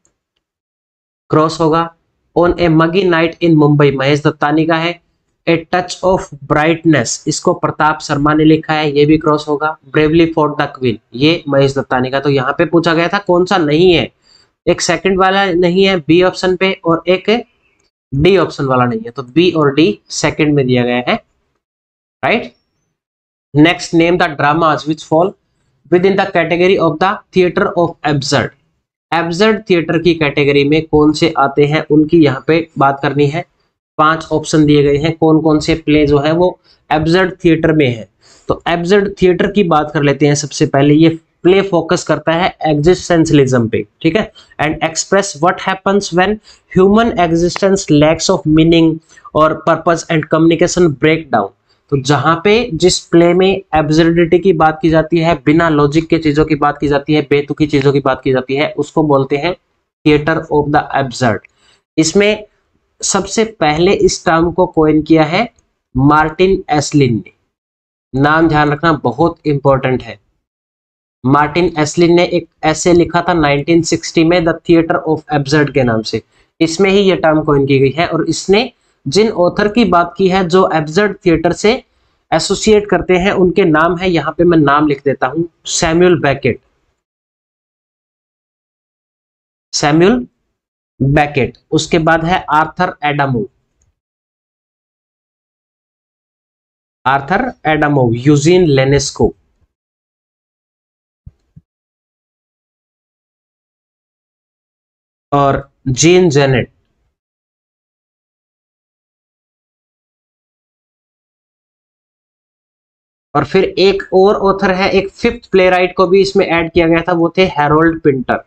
क्रॉस होगा। On a muggy night in Mumbai, Mahesh Dattani का है। ए टच ऑफ ब्राइटनेस, इसको प्रताप शर्मा ने लिखा है, ये भी क्रॉस होगा। ब्रेवली फॉर द क्वीन, ये महेश दत्तानी का। तो यहाँ पे पूछा गया था कौन सा नहीं है, एक सेकंड वाला नहीं है बी ऑप्शन पे, और एक डी ऑप्शन वाला नहीं है, तो बी और डी सेकंड में दिया गया है, right. Next, name the dramas which fall within the category of the theatre of absurd. Absurd theatre की कैटेगरी में कौन से आते हैं उनकी यहाँ पे बात करनी है। पांच ऑप्शन दिए गए हैं, कौन कौन से प्ले जो है वो एब्सर्ड थिएटर में है। तो एब्सर्ड थिएटर की बात कर लेते हैं सबसे पहले। ये प्ले फोकस करता है एग्जिस्टेंशलिज्म पे, ठीक है, and express what happens when human existence lacks of meaning और purpose and communication break down. तो जहां पे जिस प्ले में एब्सर्डिटी की बात की जाती है, बिना लॉजिक के चीजों की बात की जाती है, बेतुकी चीजों की बात की जाती है, उसको बोलते हैं थिएटर ऑफ द एब्सर्ड। इसमें सबसे पहले इस टर्म को कॉइन किया है मार्टिन एस्लिन ने, नाम ध्यान रखना बहुत इंपॉर्टेंट है। मार्टिन एस्लिन ने एक ऐसे लिखा था नाइनटीन सिक्सटी में द थिएटर ऑफ एब्सर्ड के नाम से। इसमें ही ये टर्म कॉइन की गई है। और इसने जिन ऑथर की बात की है जो एब्सर्ड थिएटर से एसोसिएट करते हैं, उनके नाम है, यहां पे मैं नाम लिख देता हूं, सैमुअल बेकेट, सैमुअल बेकेट। उसके बाद है Arthur Adamov, Arthur Adamov, Eugene Ionesco, और जीन जेनेट। और फिर एक और ऑथर है, एक फिफ्थ प्लेराइट को भी इसमें ऐड किया गया था, वो थे हैरोल्ड पिंटर,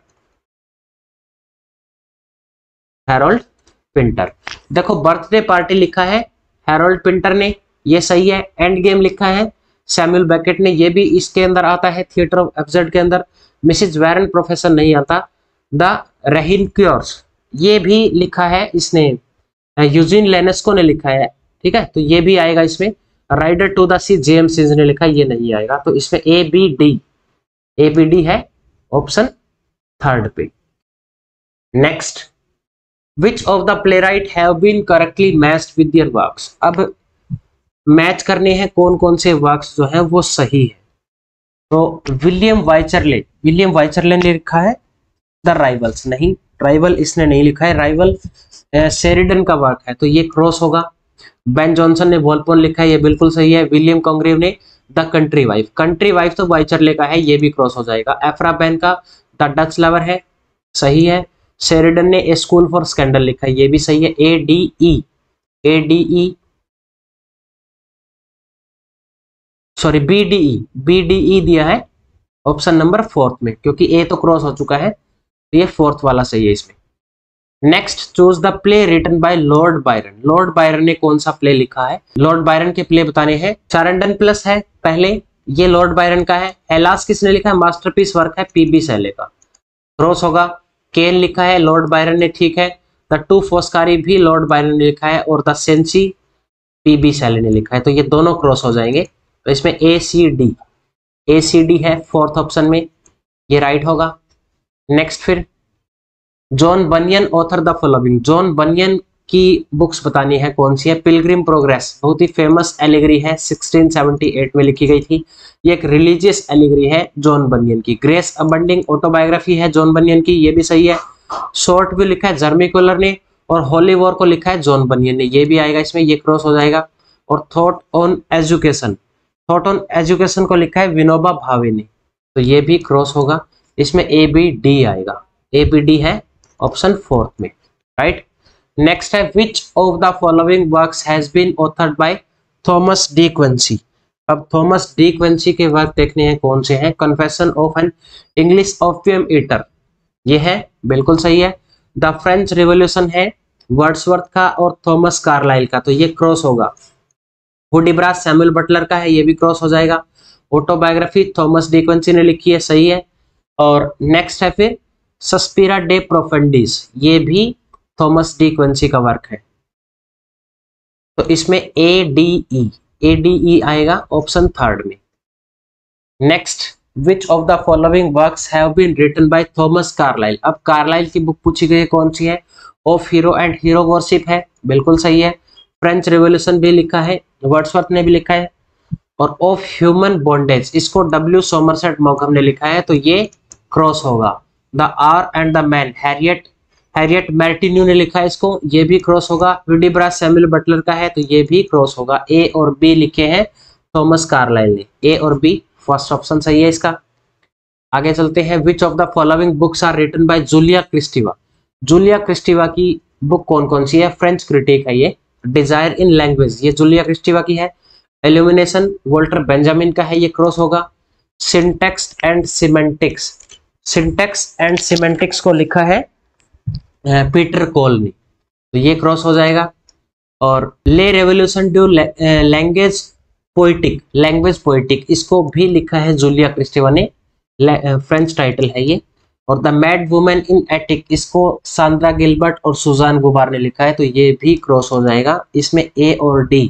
हैरोल्ड पिंटर। देखो बर्थडे पार्टी लिखा है हैरोल्ड पिंटर ने, ये सही है। एंड गेम लिखा है सैमुअल बेकेट ने, ये भी इसके अंदर आता है, थिएटर ऑफ एब्सर्ड के अंदर। मिसेज वैरन प्रोफेसर नहीं आता। द रेहिनक्योर्स ये भी लिखा है इसने, यूजीन लेनेस्को ने लिखा है, ठीक है, तो ये भी आएगा इसमें। Rider to the sea James ने लिखा है, ये नहीं आएगा। तो इसमें A B D, A B D है ऑप्शन थर्ड पे। Next, which of the playwright have been correctly matched with their works. अब मैच करने हैं कौन कौन से वर्क्स जो हैं वो सही है। तो विलियम वाइचरले, विलियम वाइचरले ने लिखा है द राइवल्स, नहीं, राइवल इसने नहीं लिखा है, राइवल शेरिडन का वर्क है, तो ये क्रॉस होगा। बेन जॉनसन ने वॉलपोन लिखा है, ये बिल्कुल सही है। विलियम कॉन्ग्रेव ने the country wife, country wife तो वाइचरले का है, ये भी क्रॉस हो जाएगा। एफ्रा बेन का द डच लवर है, सही है। शेरिडन ने ए स्कूल फॉर स्कैंडल लिखा है, ये भी सही है। A D E, A D E sorry B D E, B D E दिया है ऑप्शन नंबर फोर्थ में, क्योंकि ए तो क्रॉस हो चुका है, तो ये फोर्थ वाला सही है इसमें। Next, choose the play written by Lord Byron. Lord Byron ने कौन सा प्ले लिखा है? लॉर्ड बायरन के प्ले बताने हैं। चारंडन प्लस है पहले, ये लॉर्ड बायरन का है। हेलास किसने लिखा है? मास्टरपीस वर्क है पीबी शैले का, क्रॉस होगा। केन लिखा है लॉर्ड बायरन ने, ठीक है। द टू फोस्कारी भी लॉर्ड बायरन ने लिखा है, और द सेंसी पीबी शैले ने लिखा है, तो ये दोनों क्रॉस हो जाएंगे। तो इसमें A C D, A C D है फोर्थ ऑप्शन में, ये राइट होगा। नेक्स्ट, फिर John Bunyan author the following. John Bunyan की बुक्स बतानी है कौन सी है? पिलग्रिम प्रोग्रेस, बहुत ही फेमस एलिगरी है, सिक्सटीन सेवेंटी एट में लिखी गई थी। ये एक रिलीजियस एलिगरी है जॉन बनियन की। ग्रेस अबंडिंग ऑटोबायोग्राफी है जॉन बनियन की, ये भी सही है। शॉर्ट भी लिखा है जर्मी कोलर ने, और होली वॉर को लिखा है जॉन बनियन ने, ये भी आएगा इसमें, ये क्रॉस हो जाएगा। और thought on education, thought on education को लिखा है विनोबा भावे ने, तो ये भी क्रॉस होगा। इसमें ए बी डी आएगा, ए बी डी है ऑप्शन फोर्थ में, राइट। नेक्स्ट है, which of the following works has been authored by Thomas De Quincey. अब थॉमस डी क्विंसी के वर्क देखने हैं कौन से हैं। Confession of an English opium eater, ये है, बिल्कुल सही है। द फ्रेंच रिवॉल्यूशन है वर्ड्सवर्थ का और थॉमस कार्लाइल का, तो ये क्रॉस होगा। हुडिब्रास सैमुअल बटलर का है, ये भी क्रॉस हो जाएगा। ऑटोबायोग्राफी थॉमस डी क्विंसी ने लिखी है, सही है। और नेक्स्ट है फिर सस्पिरा डे प्रोफेंडिस, ये भी थॉमस डी क्विंसी का वर्क है, तो इसमें ए D E, A D E आएगा ऑप्शन थर्ड में। Next, which of the following works have been written by Thomas Carlyle. अब कार्लाइल की बुक पूछी गई है कौन सी है? Of hero and hero worship है, बिल्कुल सही है। फ्रेंच रिवॉल्यूशन भी लिखा है, वर्ड्सवर्थ ने भी लिखा है। और ऑफ ह्यूमन बॉन्डेज, इसको डब्ल्यू सोमरसेट मॉकहम ने लिखा है, तो ये क्रॉस होगा। The hour and the man, Harriet Harriet Martineau ने लिखा है इसको, ये भी क्रॉस होगा। हुडिब्रास सैमुअल बटलर का है, तो ये भी क्रॉस होगा। ए और बी लिखे हैं थॉमस कार्लाइल ने, ए और बी फर्स्ट ऑप्शन सही है इसका। आगे चलते हैं, which of the following books are written by Julia Kristeva. Julia Kristeva की बुक कौन कौन सी है? फ्रेंच क्रिटिक है ये। डिजायर इन लैंग्वेज, ये जूलिया क्रिस्टीवा की है। इल्यूमिनेशन वोल्टर बेंजामिन का है, ये क्रॉस होगा। Syntax and semantics, syntax and semantics को लिखा है पीटर कोल ने, तो ये क्रॉस हो जाएगा। और le revolution du language poetic, language poetic, इसको भी लिखा है जूलिया क्रिस्टीवा ने, फ्रेंच टाइटल है ये। और the mad women in attic, इसको सांद्रा गिलबर्ट और सुजान गुबार ने लिखा है, तो ये भी क्रॉस हो जाएगा। इसमें ए और डी,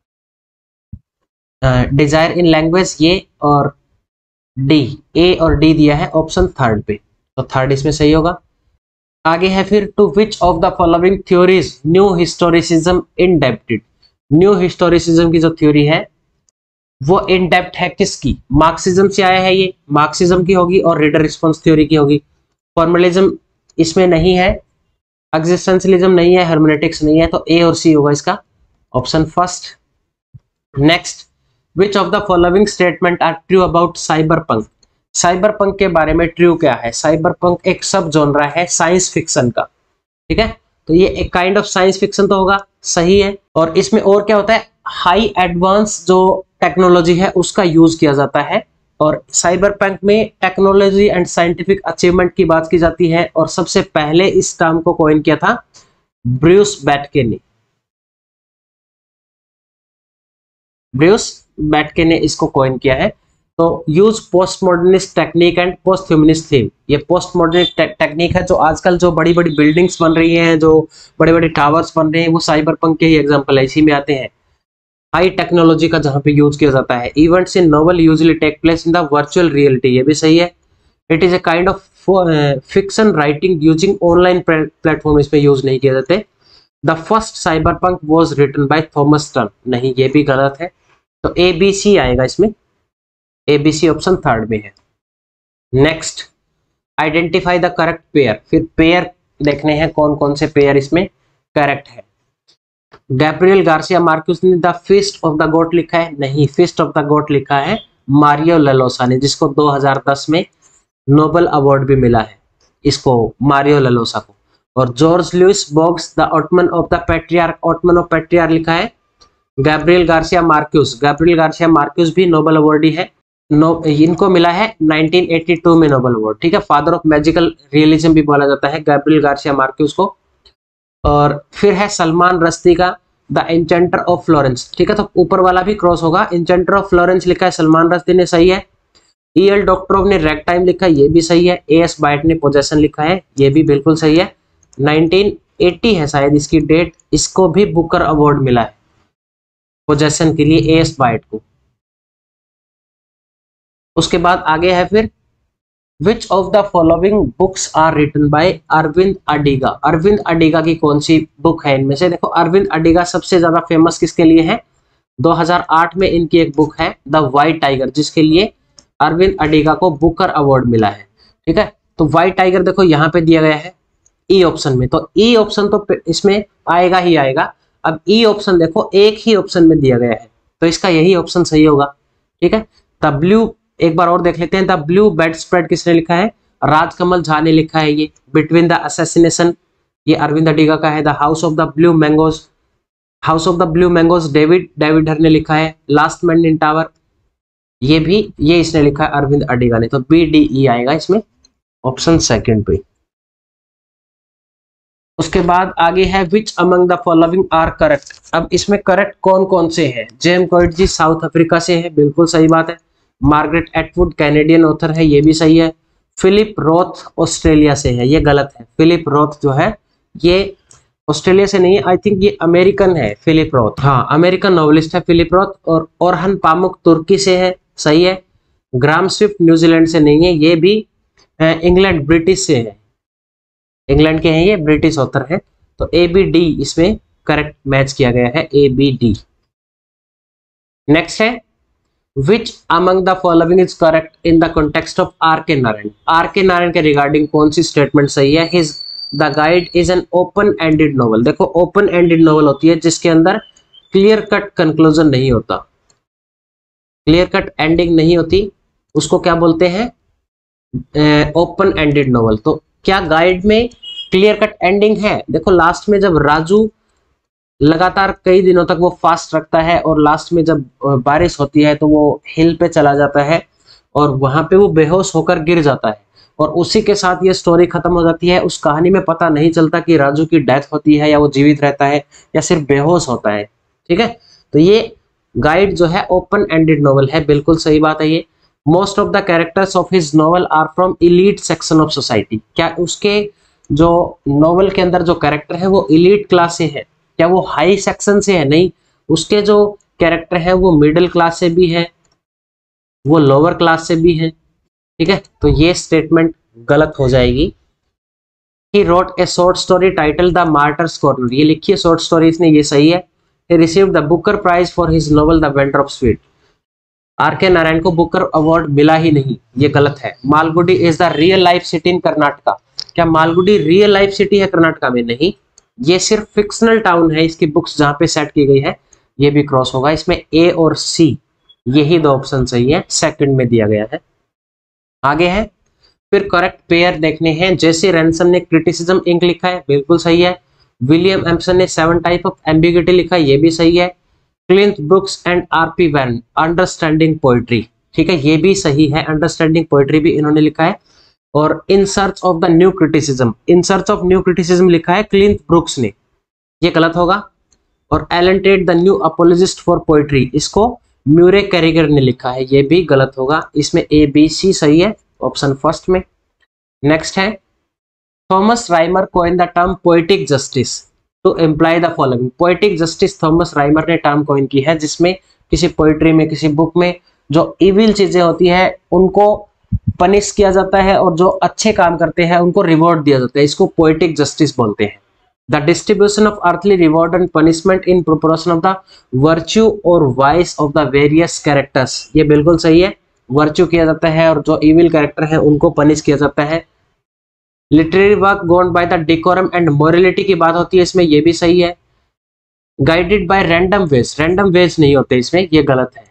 डिजायर इन लैंग्वेज ये, और डी, ए और डी दिया है ऑप्शन थर्ड पे, तो थर्ड इसमें सही होगा। आगे है फिर, to which of the following theories new historicism indebted. New historicism की जो थ्योरी है वो इन डेप्थ है किसकी? मार्क्सिज्म से आया है, ये मार्क्सिज्म की होगी और रीडर रिस्पॉन्स थ्योरी की होगी। फॉर्मलिज्म इसमें नहीं है, एग्जिस्टेंशियलिज्म नहीं है, हर्मेनेटिक्स नहीं है, तो ए और सी होगा इसका option first. Next, which of the following statement are true about cyberpunk. Cyberpunk के बारे में ट्रू क्या है? साइबरपंक एक सब जॉनरा है साइंस फिक्शन का, ठीक है, तो ये एक काइंड ऑफ साइंस फिक्शन तो होगा, सही है। और इसमें और क्या होता है, हाई एडवांस जो टेक्नोलॉजी है उसका यूज किया जाता है, और साइबरपंक में टेक्नोलॉजी एंड साइंटिफिक अचीवमेंट की बात की जाती है। और सबसे पहले इस टर्म को कॉइन किया था ब्रूस बैटके ने, ब्रूस बैटके ने इसको कॉइन किया है। तो use post modernist technique and post humanist theme, ये पोस्ट मॉडर्निस्ट टेक्निक है। जो आजकल जो बड़ी बड़ी बिल्डिंग्स बन रही हैं, जो बड़े बड़े टावर्स बन रहे हैं, वो साइबरपंक के ही एग्जांपल है, इसी में आते हैं। हाई टेक्नोलॉजी का जहां पे यूज किया जाता है। Events in novel usually take place in the virtual reality, ये भी सही है। It is a kind of fiction writing using online platform, इसमें यूज नहीं किए जाते। The first cyberpunk was written by Thomas Turn, नहीं ये भी गलत है। तो ए बी सी आएगा इसमें, A B C option third में है। Next, identify the correct pair. फिर पेयर देखने हैं कौन कौन से पेयर इसमें करेक्ट है। गैब्रियल गार्सिया मार्क्यूस ने the feast of the god लिखा है, नहीं, फीस्ट ऑफ द गॉड लिखा है मारियो ललोसा ने, जिसको दो हज़ार दस में नोबेल अवार्ड भी मिला है इसको, मारियो ललोसा को। और Jorge Luis Borges the autumn of the patriarch, autumn of patriarch लिखा है Gabriel Garcia Marquez. Gabriel Garcia Marquez भी नोबेल अवार्डी है, नो इनको मिला है नाइनटीन एटी टू में नोबेल अवार्ड, ठीक है। फादर ऑफ मैजिकल रियलिज्म भी बोला जाता है गैब्रियल गार्सिया मार्क्यूस को। और फिर है सलमान रश्दी का द एन्चेंटर ऑफ फ्लोरेंस, ठीक है, तो ऊपर वाला भी क्रॉस होगा। एन्चेंटर ऑफ फ्लोरेंस लिखा है सलमान रश्दी ने, सही है। ई एल डॉक्टरोव ने रैग टाइम लिखा है, ये भी सही है। ए एस बाइट ने पोजेशन लिखा है, ये भी बिल्कुल सही है। नाइनटीन एटी है शायद इसकी डेट, इसको भी बुकर अवार्ड मिला है पोजेशन के लिए ए एस बाइट को। उसके बाद आगे है फिर, which of the following books are written by Aravind Adiga. Aravind Adiga की कौन सी बुक है इनमें से? देखो, अरविंद अडिगा सबसे ज्यादा फेमस किसके लिए है? दो हज़ार आठ में इनकी एक बुक है द व्हाइट टाइगर, जिसके लिए अरविंद अडिगा को बुकर अवार्ड मिला है, ठीक है। तो व्हाइट टाइगर देखो यहाँ पे दिया गया है ई ऑप्शन में, तो ई ऑप्शन तो इसमें आएगा ही आएगा। अब ई ऑप्शन देखो एक ही ऑप्शन में दिया गया है, तो इसका यही ऑप्शन सही होगा, ठीक है। द ब्लू, एक बार और देख लेते हैं, द ब्लू बेड स्प्रेड किसने लिखा है? राजकमल झा ने लिखा है। ये बिटवीन द असैसिनेशन, ये अरविंद अडिगा का है। The house of the blue mangoes, house of the blue mangoes David Davidar ने लिखा है। लास्ट मैन इन टावर, ये भी ये इसने लिखा है अरविंद अडिगा ने, तो बी डी ई आएगा इसमें ऑप्शन सेकंड पे। उसके बाद आगे है, which among the following are correct. अब इसमें करेक्ट कौन कौन से हैं? J M Coetzee South Africa से है, बिल्कुल सही बात है। मार्गरेट एटवुड कैनेडियन ऑथर है, ये भी सही है। फिलिप रोथ ऑस्ट्रेलिया से है, ये गलत है। फिलिप रोथ जो है ये ऑस्ट्रेलिया से नहीं है, आई थिंक ये अमेरिकन है फिलिप रोथ, हाँ अमेरिकन नॉवलिस्ट है फिलिप रोथ। और ओरहन पामुक तुर्की से है, सही है। ग्राम स्विफ्ट न्यूजीलैंड से नहीं है, ये भी इंग्लैंड ब्रिटिश से है, इंग्लैंड के हैं ये, ब्रिटिश ऑथर है। तो ए बी डी इसमें करेक्ट मैच किया गया है, ए बी डी। नेक्स्ट है, which among the following is correct in the context of R K Narayan. Are K Narayan के रिगार्डिंग कौन सी स्टेटमेंट सही है? His the guide is an open ended novel. देखो, ओपन एंडेड नॉवल होती है जिसके अंदर क्लियर कट कंक्लूजन नहीं होता, क्लियर कट एंडिंग नहीं होती, उसको क्या बोलते हैं? Open ended novel. तो क्या गाइड में क्लियर कट एंडिंग है? देखो, लास्ट में जब राजू लगातार कई दिनों तक वो फास्ट रखता है और लास्ट में जब बारिश होती है तो वो हिल पे चला जाता है और वहां पे वो बेहोश होकर गिर जाता है, और उसी के साथ ये स्टोरी खत्म हो जाती है। उस कहानी में पता नहीं चलता कि राजू की डेथ होती है या वो जीवित रहता है या सिर्फ बेहोश होता है, ठीक है। तो ये गाइड जो है ओपन एंडेड नॉवल है, बिल्कुल सही बात है ये। Most of the characters of his novel are from elite section of society. क्या उसके जो नॉवल के अंदर जो कैरेक्टर है वो इलीट क्लास से है? क्या वो हाई सेक्शन से है? नहीं, उसके जो कैरेक्टर है वो मिडिल क्लास से भी है, वो लोअर क्लास से भी है, ठीक है। तो ये स्टेटमेंट गलत हो जाएगी। He wrote a short story title the martyrs corner, ये लिखी है शॉर्ट स्टोरी इसने, ये सही है। He received the Booker prize for his novel the vendor of sweet, R K Narayan को बुकर अवार्ड मिला ही नहीं, ये गलत है। Malgudi is the real life city in Karnataka, क्या मालगुडी रियल लाइफ सिटी है कर्नाटका में? नहीं, ये सिर्फ फिक्शनल टाउन है, इसकी बुक्स जहां पे सेट की गई है, ये भी क्रॉस होगा। इसमें ए और सी यही दो ऑप्शन सही है, सेकंड में दिया गया है। आगे है फिर करेक्ट पेयर देखने हैं। जेसी रैनसन ने क्रिटिसिज्म इंक लिखा है, बिल्कुल सही है। विलियम एम्पसन ने सेवन टाइप ऑफ एम्बिग्यूटी लिखा है, ये भी सही है। Cleanth Brooks and R P Warren understanding poetry, ठीक है, ये भी सही है, अंडरस्टैंडिंग पोएट्री भी इन्होंने लिखा है। और in search of the new criticism, in search of new criticism लिखा है क्लिंट ब्रुक्स ने, ये गलत होगा। और Allen Tate the new apologist for poetry, इसको म्यूरे कैरिगर ने लिखा है, ये भी गलत होगा। इसमें ए बी सी सही है, ऑप्शन फर्स्ट में। नेक्स्ट है Thomas Rymer coin the term poetic justice to employ the following. Poetic justice Thomas Rymer ने टर्म कॉइन की है, जिसमें किसी पोएट्री में, किसी बुक में जो इविल चीजें होती है उनको पनिश किया जाता है और जो अच्छे काम करते हैं उनको रिवॉर्ड दिया जाता है, इसको पोएटिक जस्टिस बोलते हैं। The distribution of earthly reward and punishment in proportion of the virtue और vice of the various characters, ये बिल्कुल सही है, वर्च्यू किया जाता है और जो इविल कैरेक्टर है उनको पनिश किया जाता है। Literary work govern by the decorum and morality की बात होती है इसमें, ये भी सही है। Guided by random ways, random ways नहीं होते इसमें, ये गलत है।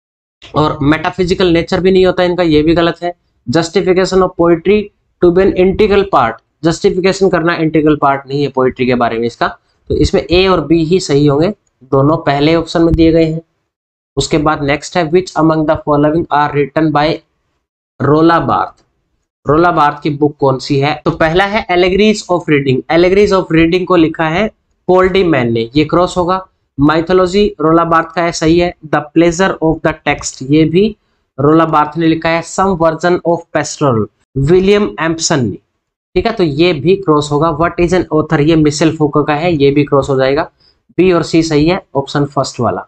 और मेटाफिजिकल नेचर भी नहीं होता इनका, ये भी गलत है। Justification of poetry to be an integral part, justification करना इंटीग्रल पार्ट नहीं है पोइट्री के बारे में इसका, तो इसमें ए और बी ही सही होंगे, दोनों पहले ऑप्शन में दिए गए हैं। उसके बाद नेक्स्ट है which among the following are written by रोला बार्थ, रोला बार्थ की बुक कौन सी है? तो पहला है allegories of reading, allegories of reading को लिखा है पॉल डी मैन ने, ये क्रॉस होगा। माइथोलॉजी रोला बार्थ का है, सही है। The pleasure of the text, ये भी रोला बार्थ ने लिखा है। Some version of pastoral William Empson ने, ठीक है, तो ये भी क्रॉस होगा। व्हाट इज एन ऑथर, ये मिशेल फूको का है, ये भी क्रॉस हो जाएगा। बी और सी सही है, ऑप्शन फर्स्ट वाला।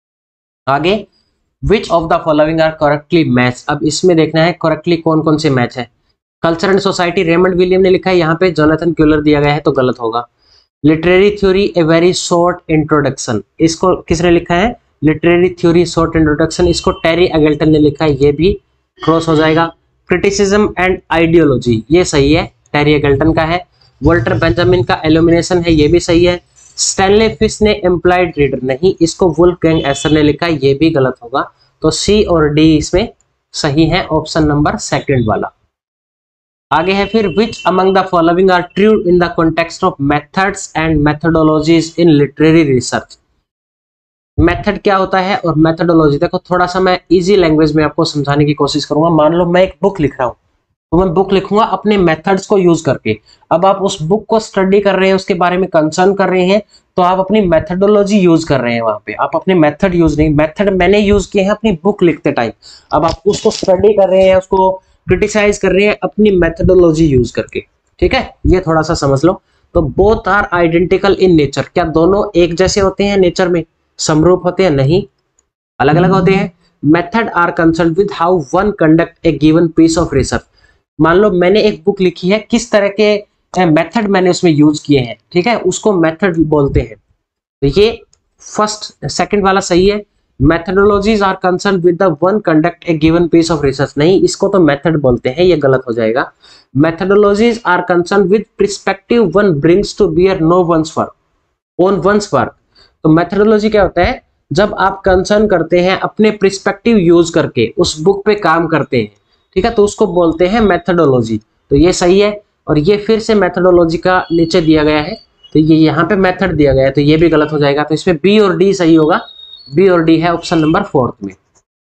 आगे which of the following are correctly match, अब इसमें देखना है करेक्टली कौन कौन से मैच है। Culture and society Raymond William ने लिखा है, यहाँ पे जोनाथन क्यूलर दिया गया है तो गलत होगा। Literary theory a very short introduction, इसको किसने लिखा है? लिटरेरी थ्योरी शॉर्ट इंट्रोडक्शन, इसको टेरी एगल्टन ने लिखा है, ये भी क्रॉस हो जाएगा। क्रिटिसिज्म एंड आइडियोलॉजी, ये सही है, टेरी एगल्टन का है। वोल्टर बेंजामिन का एल्यूमिनेशन है, ये भी सही है। स्टैनले फिश ने एम्प्लॉयड रीडर, नहीं, इसको वुल्फगैंग एसर ने लिखा है, ये भी गलत होगा। तो सी और डी इसमें सही है, ऑप्शन नंबर सेकंड वाला। आगे है फिर which among the following are true in the context of methods and methodologies in literary research. Method क्या होता है और मेथोडोलॉजी, देखो थोड़ा सा मैं इजी लैंग्वेज में आपको समझाने की कोशिश करूंगा। मान लो मैं एक बुक लिख रहा हूँ, तो मैं बुक लिखूंगा अपने मेथड्स को यूज करके। अब आप उस बुक को स्टडी कर रहे हैं, उसके बारे में कंसर्न कर रहे हैं, तो आप अपनी मेथडोलॉजी यूज कर रहे हैं वहां पे, आप अपने मेथड यूज नहीं, मेथड मैंने यूज किए हैं अपनी बुक लिखते टाइम। अब आप उसको स्टडी कर रहे हैं, उसको क्रिटिसाइज कर रहे हैं अपनी मेथडोलॉजी यूज करके, ठीक है, ये थोड़ा सा समझ लो। तो both are identical in nature, क्या दोनों एक जैसे होते हैं नेचर में, समरूप होते हैं? नहीं, अलग अलग होते हैं। Method are concern with how one conduct a given piece of research. मान लो मैंने एक बुक लिखी है, किस तरह के मेथड मैंने उसमें यूज किए हैं, ठीक है, उसको मेथड बोलते हैं। तो ये फर्स्ट सेकंड वाला सही है। Methodologies are concern with the one conduct a given piece of research, नहीं, इसको तो मेथड बोलते हैं, ये गलत हो जाएगा। Methodologies are concern with perspective one brings to bear no one's work on one's work. तो मेथडोलॉजी क्या होता है? जब आप कंसर्न करते हैं अपने पर्सपेक्टिव यूज करके उस बुक पे काम करते हैं, ठीक है, तो उसको बोलते हैं मेथडोलॉजी। तो ये सही है। और ये फिर से मेथडोलॉजी का नीचे दिया गया है, तो ये यहाँ पे मेथड दिया गया है, तो ये भी गलत हो जाएगा। तो इसमें बी और डी सही होगा, बी और डी है ऑप्शन नंबर फोर्थ में।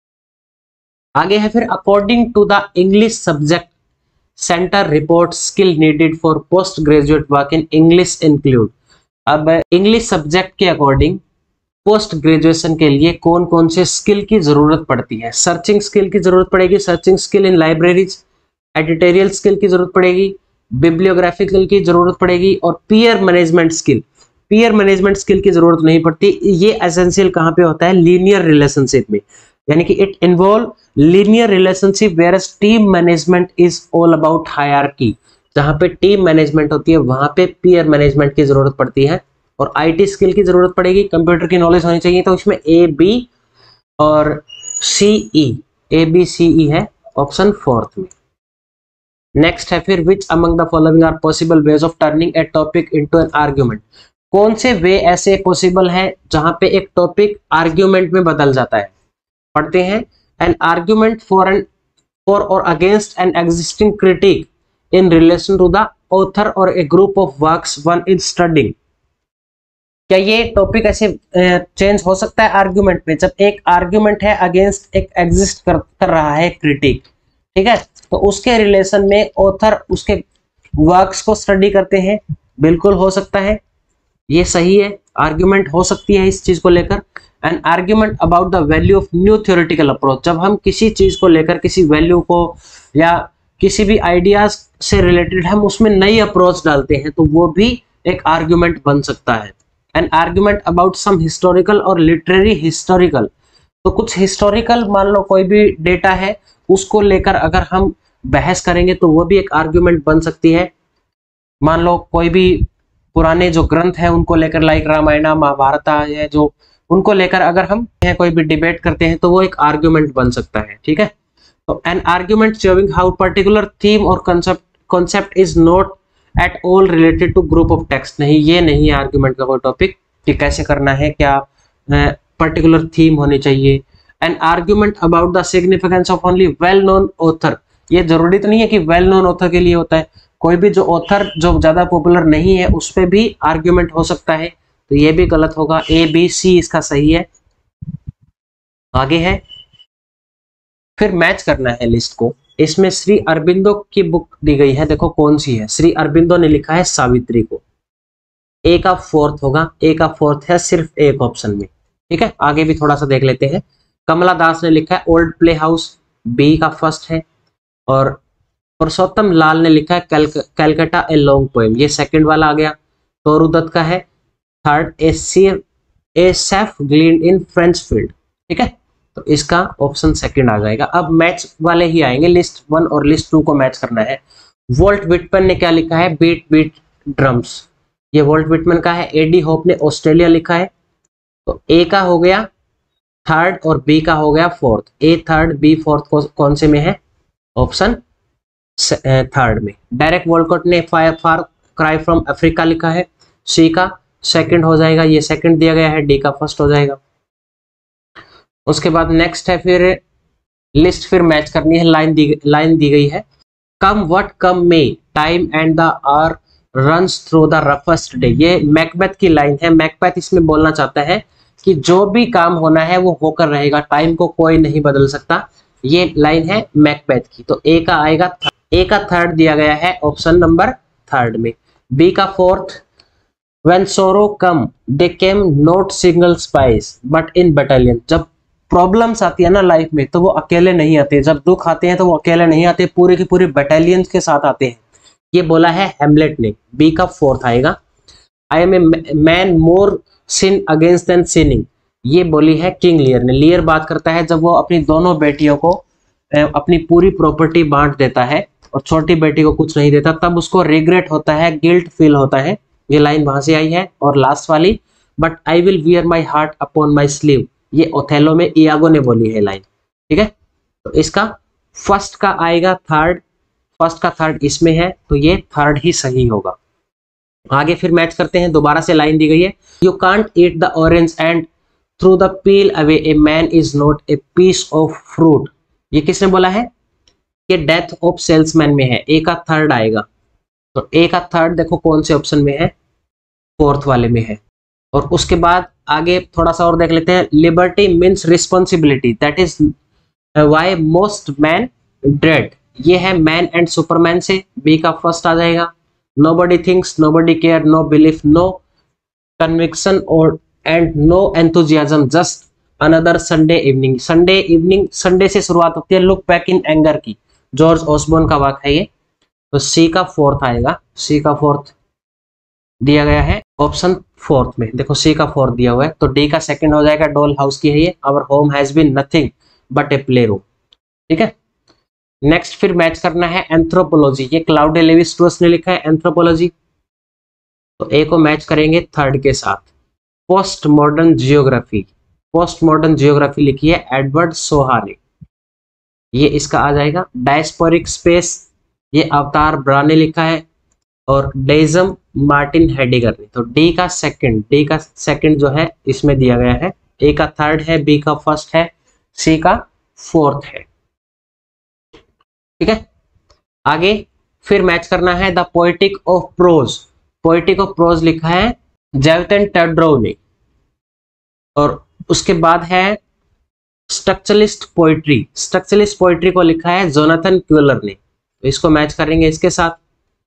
आगे है फिर according to the English subject centre report skill needed for post graduate work in English include. अब इंग्लिश सब्जेक्ट के अकॉर्डिंग पोस्ट ग्रेजुएशन के लिए कौन कौन से स्किल की जरूरत पड़ती है? सर्चिंग स्किल की जरूरत पड़ेगी, searching skill in libraries, editorial skill की जरूरत पड़ेगी, बिब्लियोग्राफिकल की जरूरत पड़ेगी और peer management skill. Peer management skill की जरूरत नहीं पड़ती, ये एसेंशियल कहाँ पे होता है? लीनियर रिलेशनशिप में, यानी कि it involve linear relationship where team management is all about hierarchy. जहाँ पे टीम मैनेजमेंट होती है वहां पे पीयर मैनेजमेंट की जरूरत पड़ती है और आईटी स्किल की जरूरत पड़ेगी, कंप्यूटर की नॉलेज होनी चाहिए। तो इसमें ए बी और सी ई, ए बी सी ई है ऑप्शन फोर्थ में। नेक्स्ट है फिर which among the following are possible ways of turning a topic into an argument. कौन से वे ऐसे पॉसिबल है जहां पे एक टॉपिक आर्ग्यूमेंट में बदल जाता है। पढ़ते हैं, an argument for an for और against an existing critic in relation to the author और a group of works one is studying. क्या ये टॉपिक ऐसे चेंज हो सकता है आर्ग्यूमेंट में? जब एक आर्ग्यूमेंट है अगेंस्ट एक एग्जिस्ट कर, कर रहा है क्रिटिक, ठीक है, तो उसके रिलेशन में ऑथर उसके वर्क्स को स्टडी करते हैं, बिल्कुल हो सकता है, ये सही है, आर्ग्यूमेंट हो सकती है इस चीज को लेकर। An argument about the value of new theoretical approach, जब हम किसी चीज को लेकर किसी वैल्यू को या किसी भी आइडियाज से रिलेटेड हम उसमें नई अप्रोच डालते हैं तो वो भी एक आर्ग्यूमेंट बन सकता है। An argument about some historical और लिटरेरी हिस्टोरिकल, तो कुछ हिस्टोरिकल मान लो कोई भी डेटा है उसको लेकर अगर हम बहस करेंगे तो वो भी एक आर्ग्यूमेंट बन सकती है। मान लो कोई भी पुराने जो ग्रंथ है उनको लेकर, लाइक रामायण महाभारत है, जो उनको लेकर अगर हम कोई भी डिबेट करते हैं तो वो एक आर्ग्यूमेंट बन सकता है, ठीक है। तो an argument showing how particular theme और concept concept is not at all related to group of text, नहीं ये नहीं है आर्ग्यूमेंट का कोई टॉपिक कि कैसे करना है, क्या पर्टिकुलर थीम होनी चाहिए। An argument about the significance of only well known author, ये जरूरी तो नहीं है कि वेल नोन ऑथर के लिए होता है, कोई भी जो ऑथर जो ज्यादा पॉपुलर नहीं है उस पर भी आर्ग्यूमेंट हो सकता है, तो ये भी गलत होगा, ए बी सी इसका सही है। आगे है फिर मैच करना है लिस्ट को। इसमें श्री अरबिंदो की बुक दी गई है, देखो कौन सी है। श्री अरबिंदो ने लिखा है सावित्री को, ए का फोर्थ होगा, ए का फोर्थ है सिर्फ एक ऑप्शन में, ठीक है। आगे भी थोड़ा सा देख लेते हैं। कमला दास ने लिखा है ओल्ड प्ले हाउस, बी का फर्स्ट है। और पुरुषोत्तम लाल ने लिखा है कैलकाटा ए लॉन्ग पोएम, ये सेकंड वाला आ गया। तोरू दत्त का है third, a sheer a sheaf glean in French field, ठीक है, तो इसका ऑप्शन सेकंड आ जाएगा। अब मैच वाले ही आएंगे, लिस्ट वन और लिस्ट टू को मैच करना है। वॉल्ट विटमैन ने क्या लिखा है, बीट बीट ड्रम्स, ये वॉल्ट विटमैन का है। एडी होप ने ऑस्ट्रेलिया लिखा है, तो ए का हो गया थर्ड और बी का हो गया fourth. A third B fourth कौन से में है, ऑप्शन थर्ड में। डायरेक्ट वॉलकॉट ने fire far cry from Africa लिखा है, सी का सेकंड हो जाएगा, ये सेकंड दिया गया है, डी का फर्स्ट हो जाएगा। उसके बाद नेक्स्ट है फिर लिस्ट फिर मैच करनी है, लाइन दी लाइन दी गई है। Come what come may time and the hour runs through the roughest day, ये मैकबेथ की लाइन है। मैकबेथ इसमें बोलना चाहता है कि जो भी काम होना है वो होकर रहेगा, टाइम को कोई नहीं बदल सकता, ये लाइन है मैकबेथ की। तो ए का आएगा, ए का थर्ड दिया गया है ऑप्शन नंबर थर्ड में। बी का fourth, when sorrow come they came not single spies but in battalion, जब प्रॉब्लम्स आती है ना लाइफ में तो वो अकेले नहीं आते, जब दुख आते हैं तो वो अकेले नहीं आते, पूरे की पूरी बटालियन के साथ आते हैं, ये बोला है हेमलेट ने। बी का फोर्थ आएगा। I am a man more sin against than sinning, ये बोली है किंग लियर ने। लियर बात करता है जब वो अपनी दोनों बेटियों को अपनी पूरी प्रॉपर्टी बांट देता है और छोटी बेटी को कुछ नहीं देता, तब उसको रिग्रेट होता है, गिल्ट फील होता है, ये लाइन वहां से आई है। और लास्ट वाली, but I will wear my heart upon my sleeve, ये ओथेलो में इयागो ने बोली है लाइन, ठीक है। तो इसका फर्स्ट का आएगा थर्ड, फर्स्ट का थर्ड इसमें है, तो ये थर्ड ही सही होगा। आगे फिर मैच करते हैं, दोबारा से लाइन दी गई है। You can't eat the orange and throw the peel away a man is not a piece of fruit, ये किसने बोला है, ये डेथ ऑफ सेल्समैन में है, ए का थर्ड आएगा। तो ए का थर्ड देखो कौन से ऑप्शन में है, फोर्थ वाले में है। और उसके बाद आगे थोड़ा सा और देख लेते हैं। Liberty means responsibility, that is why most man dread, ये है मैन एंड सुपरमैन से, बी का फर्स्ट आ जाएगा। Nobody thinks, nobody care, no belief, no conviction और and no enthusiasm, just another Sunday evening, Sunday evening, Sunday से शुरुआत होती है, लुक बैक इन एंगर की, जॉर्ज ऑसबोर्न का वाक्य है ये। तो सी का फोर्थ आएगा, सी का फोर्थ दिया गया है ऑप्शन फोर्थ में, देखो सी का फोर्थ दिया हुआ है। तो डी का सेकंड हो जाएगा, डॉल हाउस की है ये। Our home has been nothing but a play room, ठीक है। नेक्स्ट फिर मैच करना है एंथ्रोपोलॉजी, ये क्लाउडिया लेवी स्ट्रॉस ने लिखा है एंथ्रोपोलॉजी, तो ए को मैच करेंगे थर्ड के साथ। Postmodern geography, postmodern geography लिखी है एडवर्ड सोहा ने, ये इसका आ जाएगा। डायस्पोरिक स्पेस, ये अवतार ब्रा ने लिखा है, और डेजम मार्टिन हेडिगर ने। तो डी का सेकंड, डी का सेकंड जो है इसमें दिया गया है, ए का थर्ड है, बी का फर्स्ट है, सी का फोर्थ है। ठीक है, आगे फिर मैच करना है the poetic of prose, poetic of prose लिखा है जेवतन टेड्रो ने, और उसके बाद है स्ट्रक्चरलिस्ट पोइट्री, स्ट्रक्चरलिस्ट पोइट्री को लिखा है जोनाथन क्यूलर ने, तो इसको मैच करेंगे इसके साथ।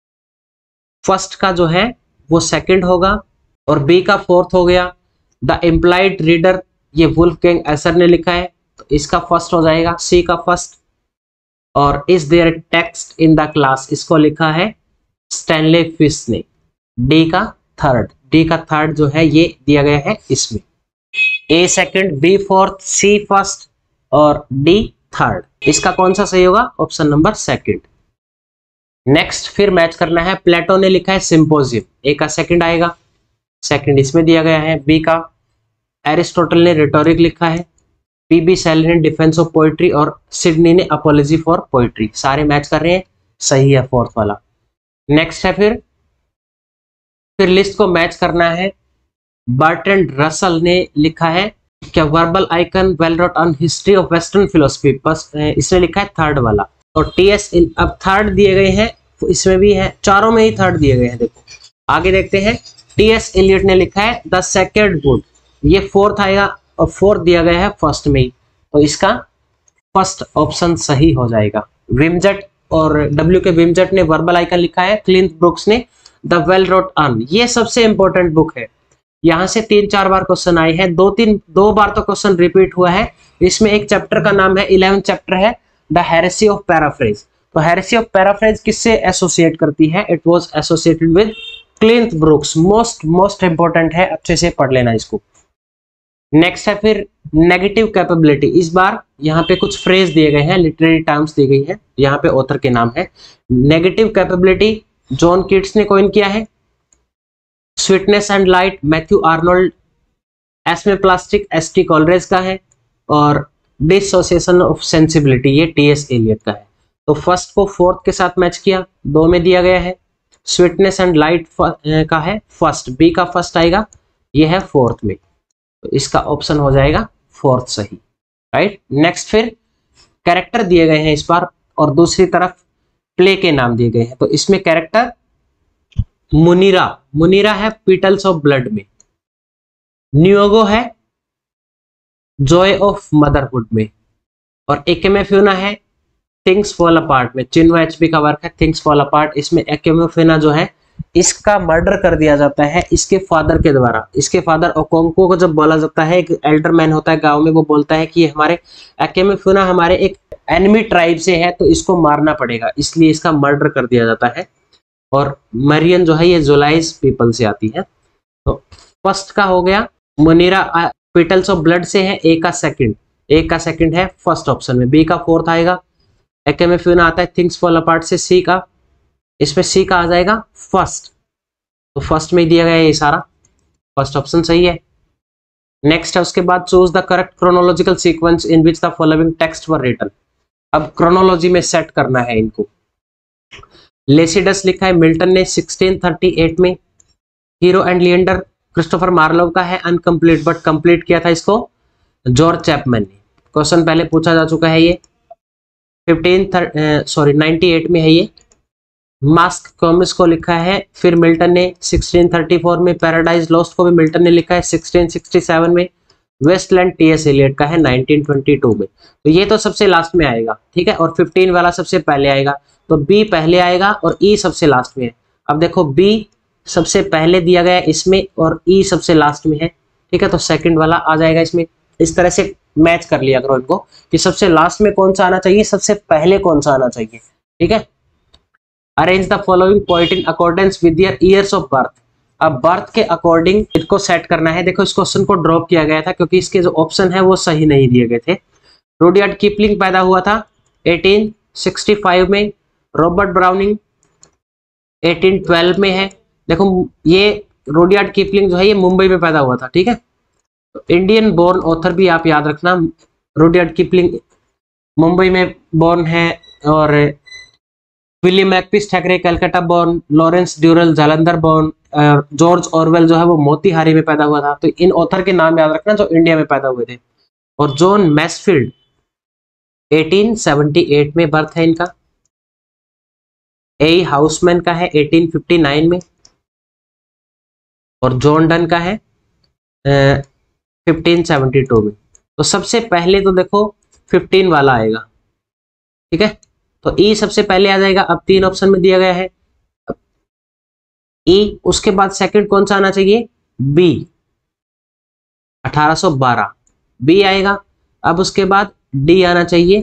फर्स्ट का जो है वो सेकंड होगा और बी का फोर्थ हो गया। द इम्प्लाइड रीडर, ये वुल्फगैंग एसर ने लिखा है, तो इसका फर्स्ट हो जाएगा, सी का फर्स्ट। और is there text in the class, इसको लिखा है स्टैनले फिश ने, डी का थर्ड, डी का थर्ड जो है ये दिया गया है इसमें, A second, B fourth, C first और डी थर्ड। इसका कौन सा सही होगा? Option number second. नेक्स्ट फिर मैच करना है, प्लेटो ने लिखा है सिंपोजियम, ए का सेकंड आएगा, सेकंड इसमें दिया गया है। बी का एरिस्टोटल ने रिटोरिक लिखा है, पी बी शैली ने डिफेंस ऑफ पोइट्री और सिडनी ने अपोलॉजी फॉर पोइट्री, सारे मैच कर रहे हैं, सही है फोर्थ वाला। नेक्स्ट है फिर फिर लिस्ट को मैच करना है, बर्ट्रैंड रसल ने लिखा है क्या verbal icon well wrought urn history of western philosophy, बस इसने लिखा है थर्ड वाला। और टी एस, अब थर्ड दिए गए हैं, इसमें भी है, चारों में ही थर्ड दिए गए हैं। देखो आगे देखते हैं, टी एस एलियट ने लिखा है द सेक्रेड वुड, ये फोर्थ आएगा और फोर्थ दिया गया है फर्स्ट में ही, तो इसका फर्स्ट ऑप्शन सही हो जाएगा। विमजट और डब्ल्यू के विमजट ने वर्बल आइकन लिखा है, क्लिंथ ब्रुक्स ने द वेल रोट ऑन, ये सबसे इंपॉर्टेंट बुक है, यहाँ से तीन चार बार क्वेश्चन आए हैं, दो तीन दो बार तो क्वेश्चन रिपीट हुआ है। इसमें एक चैप्टर का नाम है, इलेवेंथ चैप्टर है द हेरेसी ऑफ पैराफ्रेज, तो हेरेसी ऑफ पैराफ्रेज किससे एसोसिएट करती है? It was associated with Cleanth Brooks, most most important है, अच्छे से पढ़ लेना इसको। नेक्स्ट है फिर नेगेटिव कैपेबिलिटी, इस बार यहाँ पे कुछ फ्रेज दिए गए हैं, लिटरेरी टर्म्स दी गई है, यहाँ पे ऑथर के नाम है। नेगेटिव कैपेबिलिटी जॉन कीट्स ने कॉइन किया है, sweetness and light Matthew Arnold, esemplastic S T Coleridge का है, और डिसोसिएशन ऑफ सेंसिबिलिटी ये टी एस एलियट का है। तो फर्स्ट को फोर्थ के साथ मैच किया, दो में दिया गया है, स्वीटनेस एंड लाइट का है फर्स्ट, बी का फर्स्ट आएगा, ये है फोर्थ में, तो इसका ऑप्शन हो जाएगा फोर्थ सही, राइट। नेक्स्ट फिर कैरेक्टर दिए गए हैं इस बार, और दूसरी तरफ प्ले के नाम दिए गए हैं, तो इसमें कैरेक्टर मुनीरा, मुनीरा है पीटल्स ऑफ ब्लड में, न्यूगो है जॉय ऑफ मदरहुड में, और एकेमेफ्यूना है थिंग्स फॉल अपार्ट में, चिन्हो एचपी का वर्क है थिंग्स फॉल अपार्ट। इसमें एकेमेफ्यूना जो है इसका मर्डर कर दिया जाता है इसके फादर के द्वारा, इसके फादर ओकोंको को जब बोला जाता है, एक एल्डर मैन होता है गांव में, वो बोलता है कि हमारे एकेमेफ्यूना हमारे एक एनिमी ट्राइब से है, तो इसको मारना पड़ेगा, इसलिए इसका मर्डर कर दिया जाता है। और मरियन जो है ये जोलाइज पीपल से आती है। तो फर्स्ट का हो गया, मुनीरा पीटल्स ऑफ ब्लड से है, ए का सेकंड, ए का सेकंड है फर्स्ट ऑप्शन में, बी का फोर्थ आएगा, एकेमेफ्यूना आता है थिंग्स फॉल अपार्ट से, सी का, इसमें सी का आ जाएगा फर्स्ट, तो फर्स्ट में ही दिया गया है ये सारा, फर्स्ट ऑप्शन सही है। नेक्स्ट है उसके बाद choose the correct chronological sequence in which the following text were written, अब क्रोनोलॉजी में सेट करना है इनको। लेसिडस लिखा है मिल्टन ने सिक्सटीन थर्टी एट में, hero and Leander Christopher Marlowe का है, अनकम्प्लीट बट कंप्लीट किया था इसको जॉर्ज चैपमैन ने, क्वेश्चन पहले पूछा जा चुका है ये, फिफ्टीन सॉरी नाइनटी एट में है ये। मास्क कॉमिक्स को लिखा है फिर मिल्टन ने सिक्सटीन थर्टी फोर में, पैराडाइज लॉस्ट को भी मिल्टन ने लिखा है सिक्सटीन सिक्सटी सेवन में, वेस्टलैंड टी एस एलियट का है नाइनटीन ट्वेंटी टू में, तो ये तो सबसे लास्ट में आएगा, ठीक है, और फिफ्टीन वाला सबसे पहले आएगा, तो बी पहले आएगा और ई सबसे लास्ट में है। अब देखो बी सबसे पहले दिया गया इसमें और ई सबसे लास्ट में है, ठीक है, तो सेकंड वाला आ जाएगा इसमें। इस तरह से मैच कर लिया करो इनको कि सबसे लास्ट में कौन सा आना चाहिए, सबसे पहले कौन सा आना चाहिए, ठीक है। Arrange the following point in accordance with their years of birth, अब बर्थ के अकॉर्डिंग इसको सेट करना है। देखो इस क्वेश्चन को ड्रॉप किया गया था क्योंकि इसके जो ऑप्शन है वो सही नहीं दिए गए थे। रुडयार्ड किपलिंग पैदा हुआ था एटीन सिक्सटी फाइव में रॉबर्ट ब्राउनिंग एटीन ट्वेल्व में है। देखो ये रुडयार्ड किपलिंग जो है ये मुंबई में पैदा हुआ था, ठीक है। तो इंडियन बोर्न ऑथर भी आप याद रखना, रुडयार्ड किपलिंग मुंबई में बोर्न है, और William Makepeace Thackeray Calcutta born, Lawrence Durrell Jalandhar born, George Orwell जो है वो मोतीहारी में पैदा हुआ था। तो इन ऑथर के नाम याद रखना जो इंडिया में पैदा हुए थे। और John Masefield eighteen seventy eight में बर्थ है इनका। ए हाउसमैन का है एटीन फिफ्टी नाइन में, और जॉन डन का है फिफ्टीन सेवेंटी टू में। तो सबसे पहले तो देखो फिफ्टीन वाला आएगा, ठीक है। तो ई सबसे पहले आ जाएगा। अब तीन ऑप्शन में दिया गया है ई, उसके बाद सेकंड कौन सा आना चाहिए, बी अठारह सौ बारह, बी आएगा। अब उसके बाद डी आना चाहिए।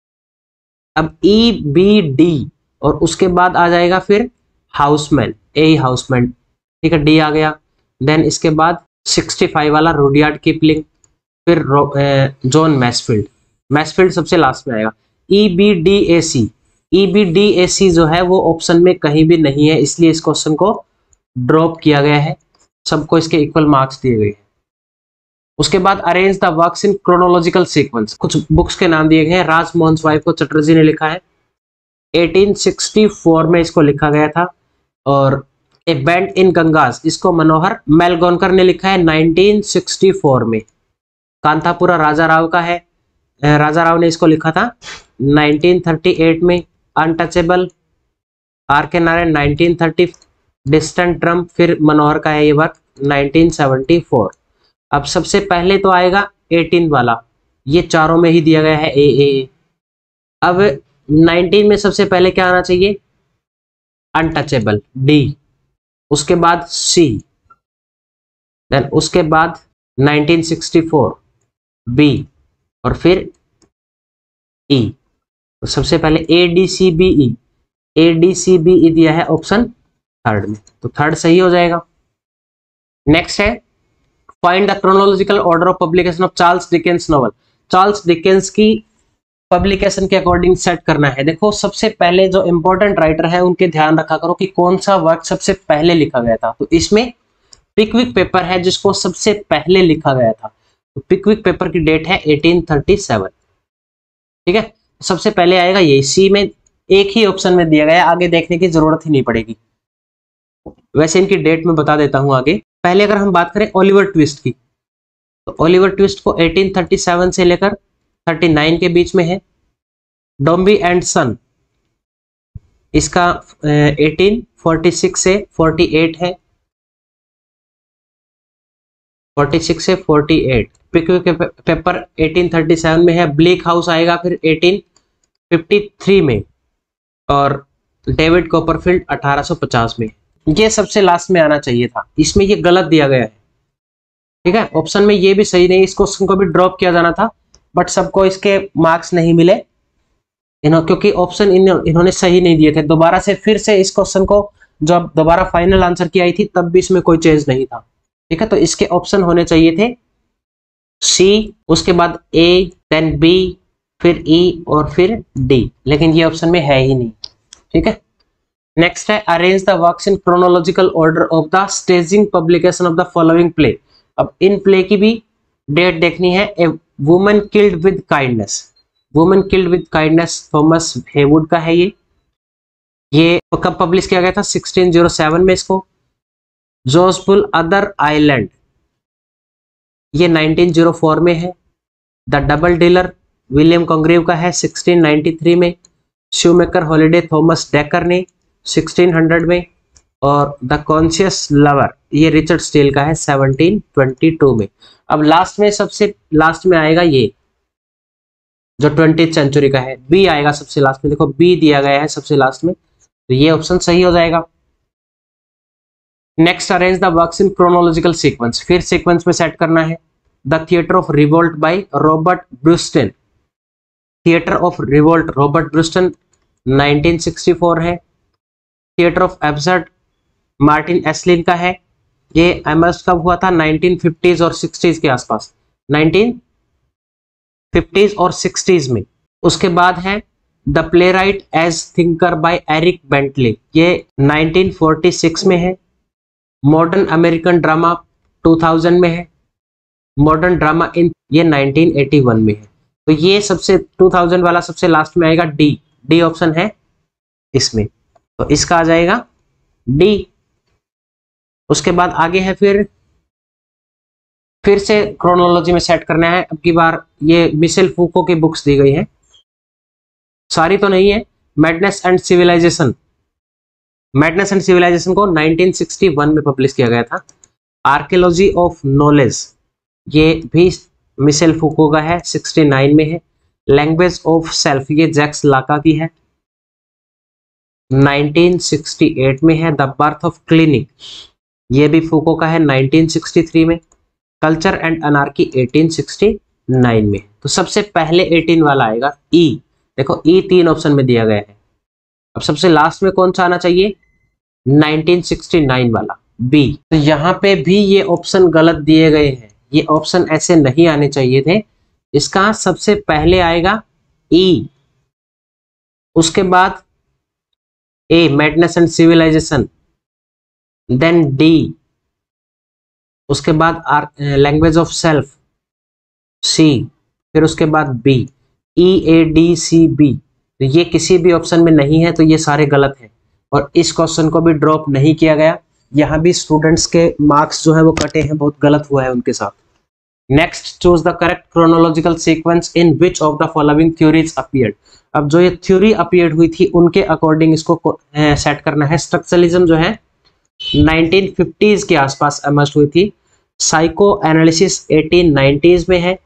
अब ई बी डी, और उसके बाद आ जाएगा फिर हाउसमैन, ए हाउसमैन, ठीक है, डी आ गया। देन इसके बाद सिक्सटी फाइव वाला रुडयार्ड किपलिंग, फिर जॉन मैसफील्ड, मैसफील्ड सबसे लास्ट में आएगा। E B D A C, E B D A C जो है वो ऑप्शन में कहीं भी नहीं है, इसलिए इस क्वेश्चन को ड्रॉप किया गया है। सबको इसके इक्वल मार्क्स दिए गए हैं। उसके बाद arrange the works in chronological sequence, कुछ बुक्स के नाम दिए गए हैं। राजमोहन स्वाई को चटर्जी ने लिखा है, एटीन सिक्सटी फोर में इसको लिखा गया था। और ए बैंड इन गंगास, इसको मनोहर मेलगोनकर ने लिखा है नाइनटीन सिक्सटी फोर में। कांतापुरा राजा राव का है, राजा राव ने इसको लिखा था नाइनटीन थर्टी एट में। Untouchable R K Narayan nineteen thirty, distant drum फिर मनोहर का है ये वर्क नाइनटीन सेवेंटी फोर। अब सबसे पहले तो आएगा एटीन वाला, ये चारों में ही दिया गया है ए ए ए। अब नाइनटीन में सबसे पहले क्या आना चाहिए, अनटचेबल, डी, उसके बाद सी, देन उसके बाद नाइनटीन सिक्सटी फोर, बी, और फिर ई। तो सबसे पहले A D C B E, A D C B E दिया है ऑप्शन थर्ड में, तो थर्ड सही हो जाएगा। नेक्स्ट है find the chronological order of publication of Charles Dickens novel. Charles Dickens की पब्लिकेशन के अकॉर्डिंग सेट करना है। देखो सबसे पहले जो इंपॉर्टेंट राइटर है उनके ध्यान रखा करो कि कौन सा वर्क सबसे पहले लिखा गया था। तो इसमें पिकविक पेपर है जिसको सबसे पहले लिखा गया था। तो पिकविक पेपर की डेट है एटीन थर्टी सेवन, ठीक है। सबसे पहले आएगा ये, सी में एक ही ऑप्शन में दिया गया, आगे देखने की जरूरत ही नहीं पड़ेगी। वैसे इनकी डेट में बता देता हूं आगे। पहले अगर हम बात करें ओलिवर ट्विस्ट की, तो ओलिवर ट्विस्ट को एटीन थर्टी सेवन से लेकर थर्टी नाइन के बीच में है। डॉम्बी एंड सन, इसका एटीन फोर्टी सिक्स से फोर्टी एट है, फोर्टी सिक्स से forty eight. Pickwick paper eighteen thirty seven में है। ब्लेक हाउस आएगा फिर एटीन फिफ्टी थ्री में, और डेविड कॉपरफील्ड अठारह सौ पचास में। ये सबसे लास्ट में आना चाहिए था, इसमें ये गलत दिया गया है, ठीक है। ऑप्शन में ये भी सही नहीं, इस क्वेश्चन को भी ड्रॉप किया जाना था, बट सबको इसके मार्क्स नहीं मिले इन्हों, क्योंकि ऑप्शन इन, इन्होंने सही नहीं दिए थे। दोबारा से फिर से इस क्वेश्चन को जब दोबारा फाइनल आंसर की आई थी तब भी इसमें कोई चेंज नहीं था, ठीक है। तो इसके ऑप्शन होने चाहिए थे सी, उसके बाद ए, देन बी, फिर ई, और फिर डी, लेकिन ये ऑप्शन में है ही नहीं, ठीक है। नेक्स्ट है arrange the works in chronological order of the staging publication of the following play. अब इन प्ले की भी डेट देखनी है। A woman killed with kindness, woman killed with kindness Thomas Heywood का है ये। ये कब पब्लिश किया गया था, सिक्सटीन ओ सेवन में इसको। जोसपुल अदर आइलैंड, ये नाइनटीन ओ फोर में है। The double dealer William Congreve का है सिक्सटीन नाइंटी थ्री में। शूमेकर हॉलिडे थॉमस डेकर ने सिक्सटीन हंड्रेड में। और द कॉन्शियस लवर ये रिचर्ड स्टील का है सेवनटीन ट्वेंटी टू में। अब लास्ट में, सबसे लास्ट में आएगा ये जो ट्वेंटी सेंचुरी का है, बी आएगा सबसे लास्ट में। देखो बी दिया गया है सबसे लास्ट में, तो ये ऑप्शन सही हो जाएगा। Next arrange the works in chronological sequence, फिर सीक्वेंस में सेट करना है। The theatre of revolt by Robert Brustein, theatre of revolt Robert Brustein nineteen sixty four है। Theatre of absurd Martin Esslin का है, ये एमर्ज कब हुआ था, नाइनटीन फिफ्टीज़ और सिक्सटीज़ के आसपास, नाइनटीन फिफ्टीज़ और सिक्सटीज़ में। उसके बाद है the playwright as thinker by Eric Bentley, ये नाइनटीन फोर्टी सिक्स में है। Modern American drama two thousand में है। मॉडर्न ड्रामा इन ये नाइनटीन एटी वन में है। तो ये सबसे टू थाउजेंड वाला सबसे लास्ट में आएगा डी, डी ऑप्शन है इसमें, तो इसका आ जाएगा डी। उसके बाद आगे है फिर फिर से क्रोनोलॉजी में सेट करना है। अब की बार ये मिशेल फूको की बुक्स दी गई है, सारी तो नहीं है। Madness and civilization, madness and civilization को नाइनटीन सिक्सटी वन में पब्लिश किया गया था। आर्कियोलॉजी ऑफ नॉलेज, ये भी मिशेल फूको का है, सिक्सटी नाइन में है। लैंग्वेज ऑफ सेल्फ, ये जैक्स लाका की है, नाइनटीन सिक्सटी एट में है। द बर्थ ऑफ क्लिनिक, ये भी फूको का है, नाइनटीन सिक्सटी थ्री में। Culture and anarchy eighteen sixty nine में। तो सबसे पहले एटीन वाला आएगा ई। देखो ई तीन ऑप्शन में दिया गया है। अब सबसे लास्ट में कौन सा आना चाहिए, नाइनटीन सिक्सटी नाइन वाला बी। तो यहाँ पे भी ये ऑप्शन गलत दिए गए हैं, ये ऑप्शन ऐसे नहीं आने चाहिए थे। इसका सबसे पहले आएगा ई, उसके बाद A madness and civilization, then D, उसके बाद R language of self C, फिर उसके बाद B. E A D C B, तो ये किसी भी ऑप्शन में नहीं है, तो ये सारे गलत हैं। और इस क्वेश्चन को भी ड्रॉप नहीं किया गया। यहाँ भी स्टूडेंट्स के मार्क्स जो है वो कटे हैं, बहुत गलत हुआ है उनके साथ। Next, choose the correct chronological sequence in which of the following theories appeared. अब जो ये थ्योरी अपीयर्ड हुई थी उनके अकॉर्डिंग इसको सेट करना है। स्ट्रक्चरलिज्म जो है नाइनटीन फिफ्टीज के आसपास एमर्ज हुई थी। साइको एनालिसिस एटीन नाइंटीज़ में है।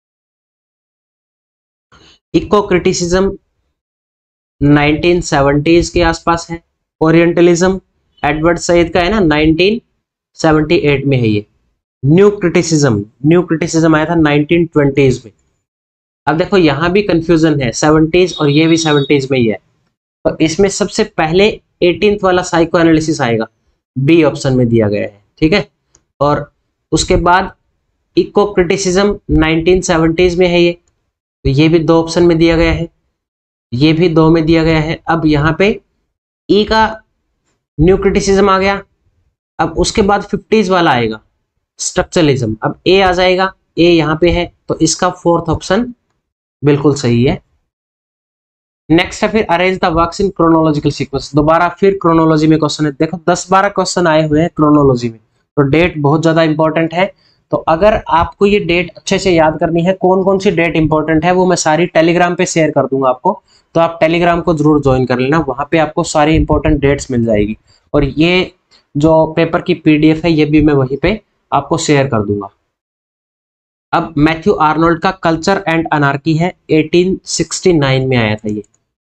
इको क्रिटिसिज्म नाइनटीन सेवेंटीज़ के आसपास है। ओरिएंटलिज्म एडवर्ड सईद का है ना, नाइनटीन सेवेंटी एट में है ये। न्यू क्रिटिसिज्म न्यू क्रिटिसिज्म आया था नाइनटीन ट्वेंटीज़ में। अब देखो यहाँ भी कंफ्यूजन है, सेवेंटीज़ और ये भी सेवेंटीज़ में ही है। तो इसमें सबसे पहले एटीन्थ वाला साइको एनालिसिस आएगा, बी ऑप्शन में दिया गया है, ठीक है। और उसके बाद इको क्रिटिसिज्म नाइनटीन सेवेंटीज़ में है ये, तो ये भी दो ऑप्शन में दिया गया है, ये भी दो में दिया गया है। अब यहाँ पे ई का न्यू क्रिटिसिज्म आ गया। अब उसके बाद फिफ्टीज वाला आएगा स्ट्रक्चरलिज्म। अब ए आ जाएगा, ए यहाँ पे है, तो इसका फोर्थ ऑप्शन बिल्कुल सही है। नेक्स्ट है फिर arrange the works in chronological sequence. दोबारा फिर क्रोनोलॉजी में क्वेश्चन है। देखो दस बारह क्वेश्चन आए हुए हैं क्रोनोलॉजी में, तो डेट बहुत ज्यादा इंपॉर्टेंट है। तो अगर आपको ये डेट अच्छे से याद करनी है, कौन कौन सी डेट इंपॉर्टेंट है, वो मैं सारी टेलीग्राम पे शेयर कर दूंगा आपको, तो आप टेलीग्राम को जरूर ज्वाइन कर लेना। वहां पे आपको सारी इंपॉर्टेंट डेट्स मिल जाएगी। और ये जो पेपर की पीडीएफ है, ये भी मैं वहीं पे आपको शेयर कर दूंगा। अब मैथ्यू आर्नोल्ड का कल्चर एंड अनार्की है, एटीन सिक्सटी नाइन में आया था ये।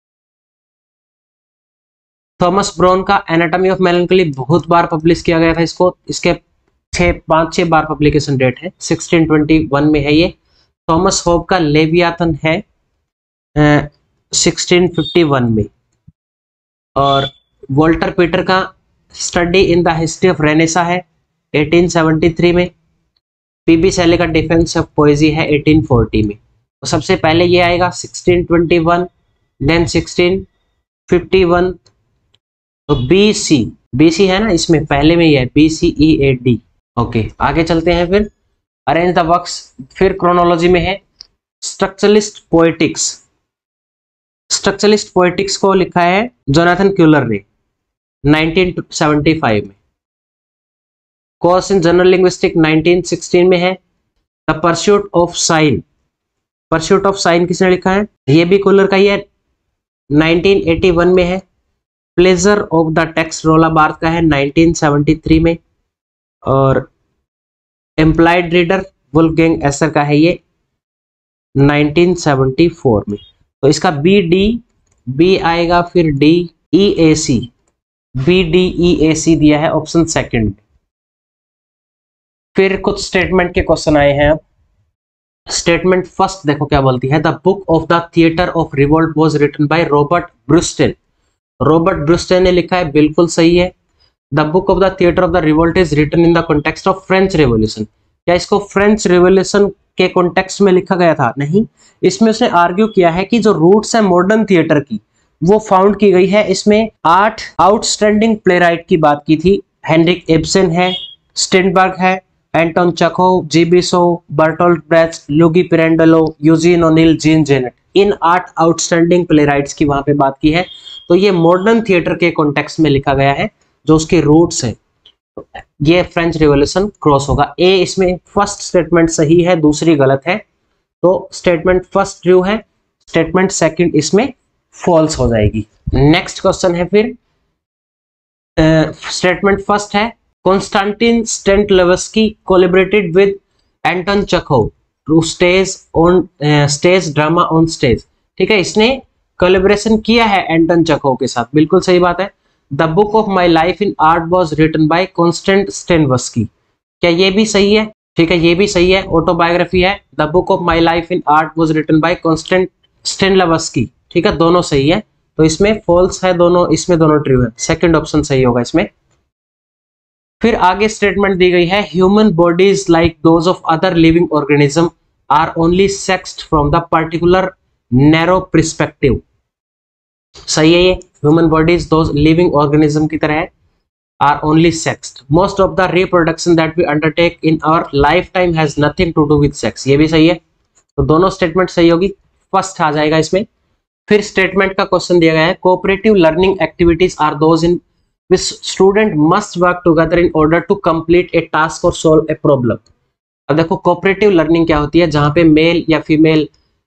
थॉमस ब्राउन का एनाटॉमी ऑफ मेलैंकोली बहुत बार पब्लिश किया गया था इसको, इसके छः पाँच छः बार पब्लिकेशन डेट है, सिक्सटीन ट्वेंटी वन में है ये। थॉमस होब का लेवियाथन है सिक्सटीन फिफ्टी वन में। और वॉल्टर पीटर का study in the history of renaissance है एटीन सेवेंटी थ्री में। पीबी शैले का डिफेंस ऑफ पोएजी है एटीन फोर्टी में। तो सबसे पहले ये आएगा sixteen twenty one, then sixteen fifty one. तो बी सी बी सी है ना, इसमें पहले में ही है B C E A D. Okay, आगे चलते हैं फिर। अरेंज द वर्क्स फिर क्रोनोलॉजी में है। स्ट्रक्चरलिस्ट पोएटिक्स स्ट्रक्चरलिस्ट पोएटिक्स को लिखा है जोनाथन क्यूलर ने नाइनटीन सेवेंटी फाइव में। Course in general linguistic nineteen sixteen में है। The pursuit of sign pursuit of sign किसने लिखा है, ये भी क्यूलर का ही है, नाइनटीन एटी वन में है। प्लेजर ऑफ द टेक्स्ट रोला बार्थ का है नाइनटीन सेवेंटी थ्री में। और एम्प्लॉयड रीडर वुल्फगैंग एसर का है ये नाइनटीन सेवेंटी फोर में। तो इसका बी डी बी आएगा, फिर D E A C, B D E A C दिया है ऑप्शन सेकंड में। फिर कुछ स्टेटमेंट के क्वेश्चन आए हैं। अब स्टेटमेंट फर्स्ट देखो क्या बोलती है। The book of the theatre of revolt was written by Robert Brustein. Robert Brustein ने लिखा है, बिल्कुल सही है। The book of the theatre of the revolt is written in the context of French revolution. क्या इसको फ्रेंच रेवोल्यूशन के context में लिखा गया था? नहीं, इसमें उसने आर्ग्यू किया है कि जो रूट्स है मॉडर्न थिएटर की वो फाउंड की गई है। इसमें आठ आउटस्टैंडिंग प्लेराइट की बात की थी। हेनरिक इब्सन है, स्टिनबर्ग है, Anton Chekhov, G B Shaw, Bertolt Brecht, Luigi Pirandello, Eugene O'Neill, Jean Genet, इन आठ आउटस्टैंडिंग प्लेराइट्स की वहां पे बात की है। तो ये मॉडर्न थिएटर के कॉन्टेक्स्ट में लिखा गया है, जो उसके रूट्स है। ये फ्रेंच रिवॉल्यूशन क्रॉस होगा। ए इसमें फर्स्ट स्टेटमेंट सही है, दूसरी गलत है, तो स्टेटमेंट फर्स्ट ट्रू है, स्टेटमेंट सेकंड इसमें फॉल्स हो जाएगी। नेक्स्ट क्वेश्चन है फिर स्टेटमेंट फर्स्ट है Constantin Stanislavski collaborated with Anton Chekhov to stage on stage drama on stage. ठीक है, इसने कोलैबोरेशन किया है एंटोन चेखोव के साथ, बिल्कुल सही बात है। The book of my life in art was written by Constant Stanislavski, क्या ये भी सही है? ठीक है, ये भी सही है, ऑटोबायोग्राफी है। The book of my life in art was written by Constant Stanislavski, ठीक है, दोनों सही है। तो इसमें फॉल्स है दोनों, इसमें दोनों ट्रू है, सेकंड ऑप्शन सही होगा इसमें। फिर आगे स्टेटमेंट दी गई है human bodies like those of other living organism are only sexed from the particular narrow perspective. सही है, ये human bodies those living organism की तरह है, are only sexed. Most of the reproduction that we undertake in our lifetime has nothing to do with sex, ये भी सही है। तो दोनों स्टेटमेंट सही होगी, फर्स्ट आ जाएगा इसमें। फिर स्टेटमेंट का क्वेश्चन दिया गया है cooperative learning activities are those in which student must work together in order to complete a task और सॉल्व ए प्रॉब्लम। अब देखो कोऑपरेटिव लर्निंग क्या होती है, जहां पे मेल या फीमेल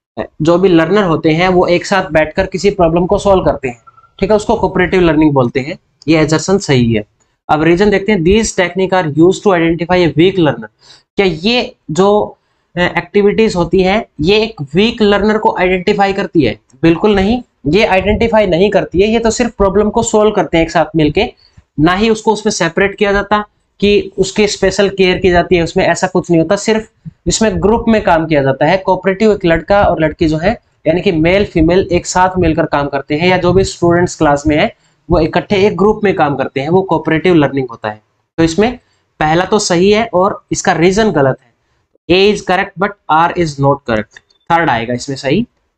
जो भी लर्नर होते हैं वो एक साथ बैठकर किसी प्रॉब्लम को सॉल्व करते हैं, ठीक है, उसको कोऑपरेटिव लर्निंग बोलते हैं। ये एजर्सन सही है। अब रीजन देखते हैं, these technique are used to identify a weak learner. क्या ये जो एक्टिविटीज होती है ये एक वीक लर्नर को आइडेंटिफाई करती है? बिल्कुल नहीं, ये आइडेंटिफाई नहीं करती है, ये तो सिर्फ प्रॉब्लम को सोल्व करते हैं एक साथ मिलके, ना ही उसको उसमें सेपरेट किया जाता कि उसकी स्पेशल केयर की जाती है, उसमें ऐसा कुछ नहीं होता, सिर्फ इसमें ग्रुप में काम किया जाता है। कोऑपरेटिव एक लड़का और लड़की जो है यानी कि मेल फीमेल एक साथ मिलकर काम करते हैं, या जो भी स्टूडेंट्स क्लास में है वो इकट्ठे एक ग्रुप में काम करते हैं, वो कोऑपरेटिव लर्निंग होता है। तो इसमें पहला तो सही है और इसका रीजन गलत है। A is correct but R is not correct, third आएगा इसमें सही।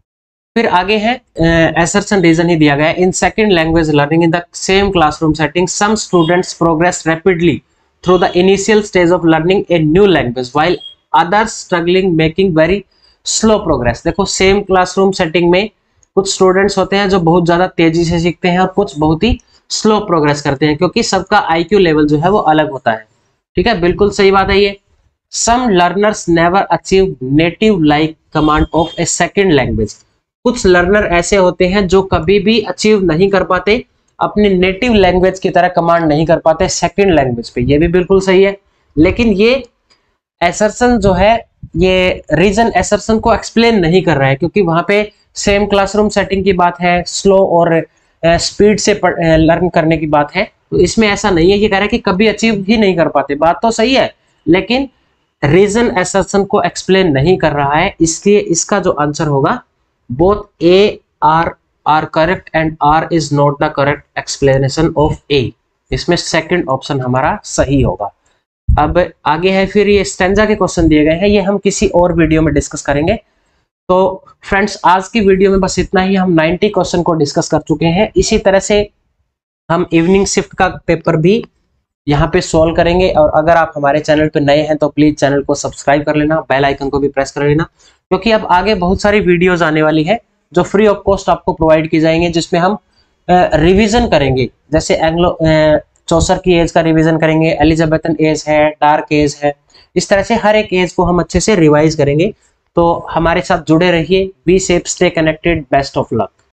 फिर आगे है एसर्शन रीजन ही दिया गया है in second language learning in the same classroom setting some students progress rapidly through the initial stage of learning a new language while others struggling making very slow progress. देखो same classroom setting में कुछ students होते हैं जो बहुत ज्यादा तेजी से सीखते हैं और कुछ बहुत ही स्लो प्रोग्रेस करते हैं, क्योंकि सबका आईक्यू लेवल जो है वो अलग होता है। ठीक है, बिल्कुल सही बात है ये। Some learners never achieve native like command of a second language. कुछ लर्नर ऐसे होते हैं जो कभी भी अचीव नहीं कर पाते, अपनी नेटिव लैंग्वेज की तरह कमांड नहीं कर पाते सेकेंड लैंग्वेज पे, ये भी बिल्कुल सही है। लेकिन ये एसर्शन जो है ये रीजन एसर्शन को एक्सप्लेन नहीं कर रहा है, क्योंकि वहां पे सेम क्लासरूम सेटिंग की बात है, स्लो और स्पीड से लर्न करने की बात है, तो इसमें ऐसा नहीं है। ये कह रहा है कि कभी अचीव ही नहीं कर पाते, बात तो सही है, लेकिन रीजन एसर्शन को एक्सप्लेन नहीं कर रहा है, इसलिए इसका जो आंसर होगा both A R are correct and R is not the correct explanation of A. इसमें सेकंड ऑप्शन हमारा सही होगा। अब आगे है फिर ये स्टेंजा के क्वेश्चन दिए गए हैं, ये हम किसी और वीडियो में डिस्कस करेंगे। तो फ्रेंड्स आज की वीडियो में बस इतना ही, हम नब्बे क्वेश्चन को डिस्कस कर चुके हैं। इसी तरह से हम इवनिंग शिफ्ट का पेपर भी यहाँ पे सॉल्व करेंगे, और अगर आप हमारे चैनल पे नए हैं तो प्लीज चैनल को सब्सक्राइब कर लेना, बेल आइकन को भी प्रेस कर लेना, क्योंकि अब आगे बहुत सारी वीडियोस आने वाली है जो फ्री ऑफ कॉस्ट आपको प्रोवाइड की जाएंगे, जिसमें हम रिवीजन करेंगे। जैसे एंग्लो चौसर की एज का रिवीजन करेंगे, एलिजाबेथन एज है, डार्क एज है, इस तरह से हर एक एज को हम अच्छे से रिवाइज करेंगे। तो हमारे साथ जुड़े रहिए। Be safe, stay connected, best of luck.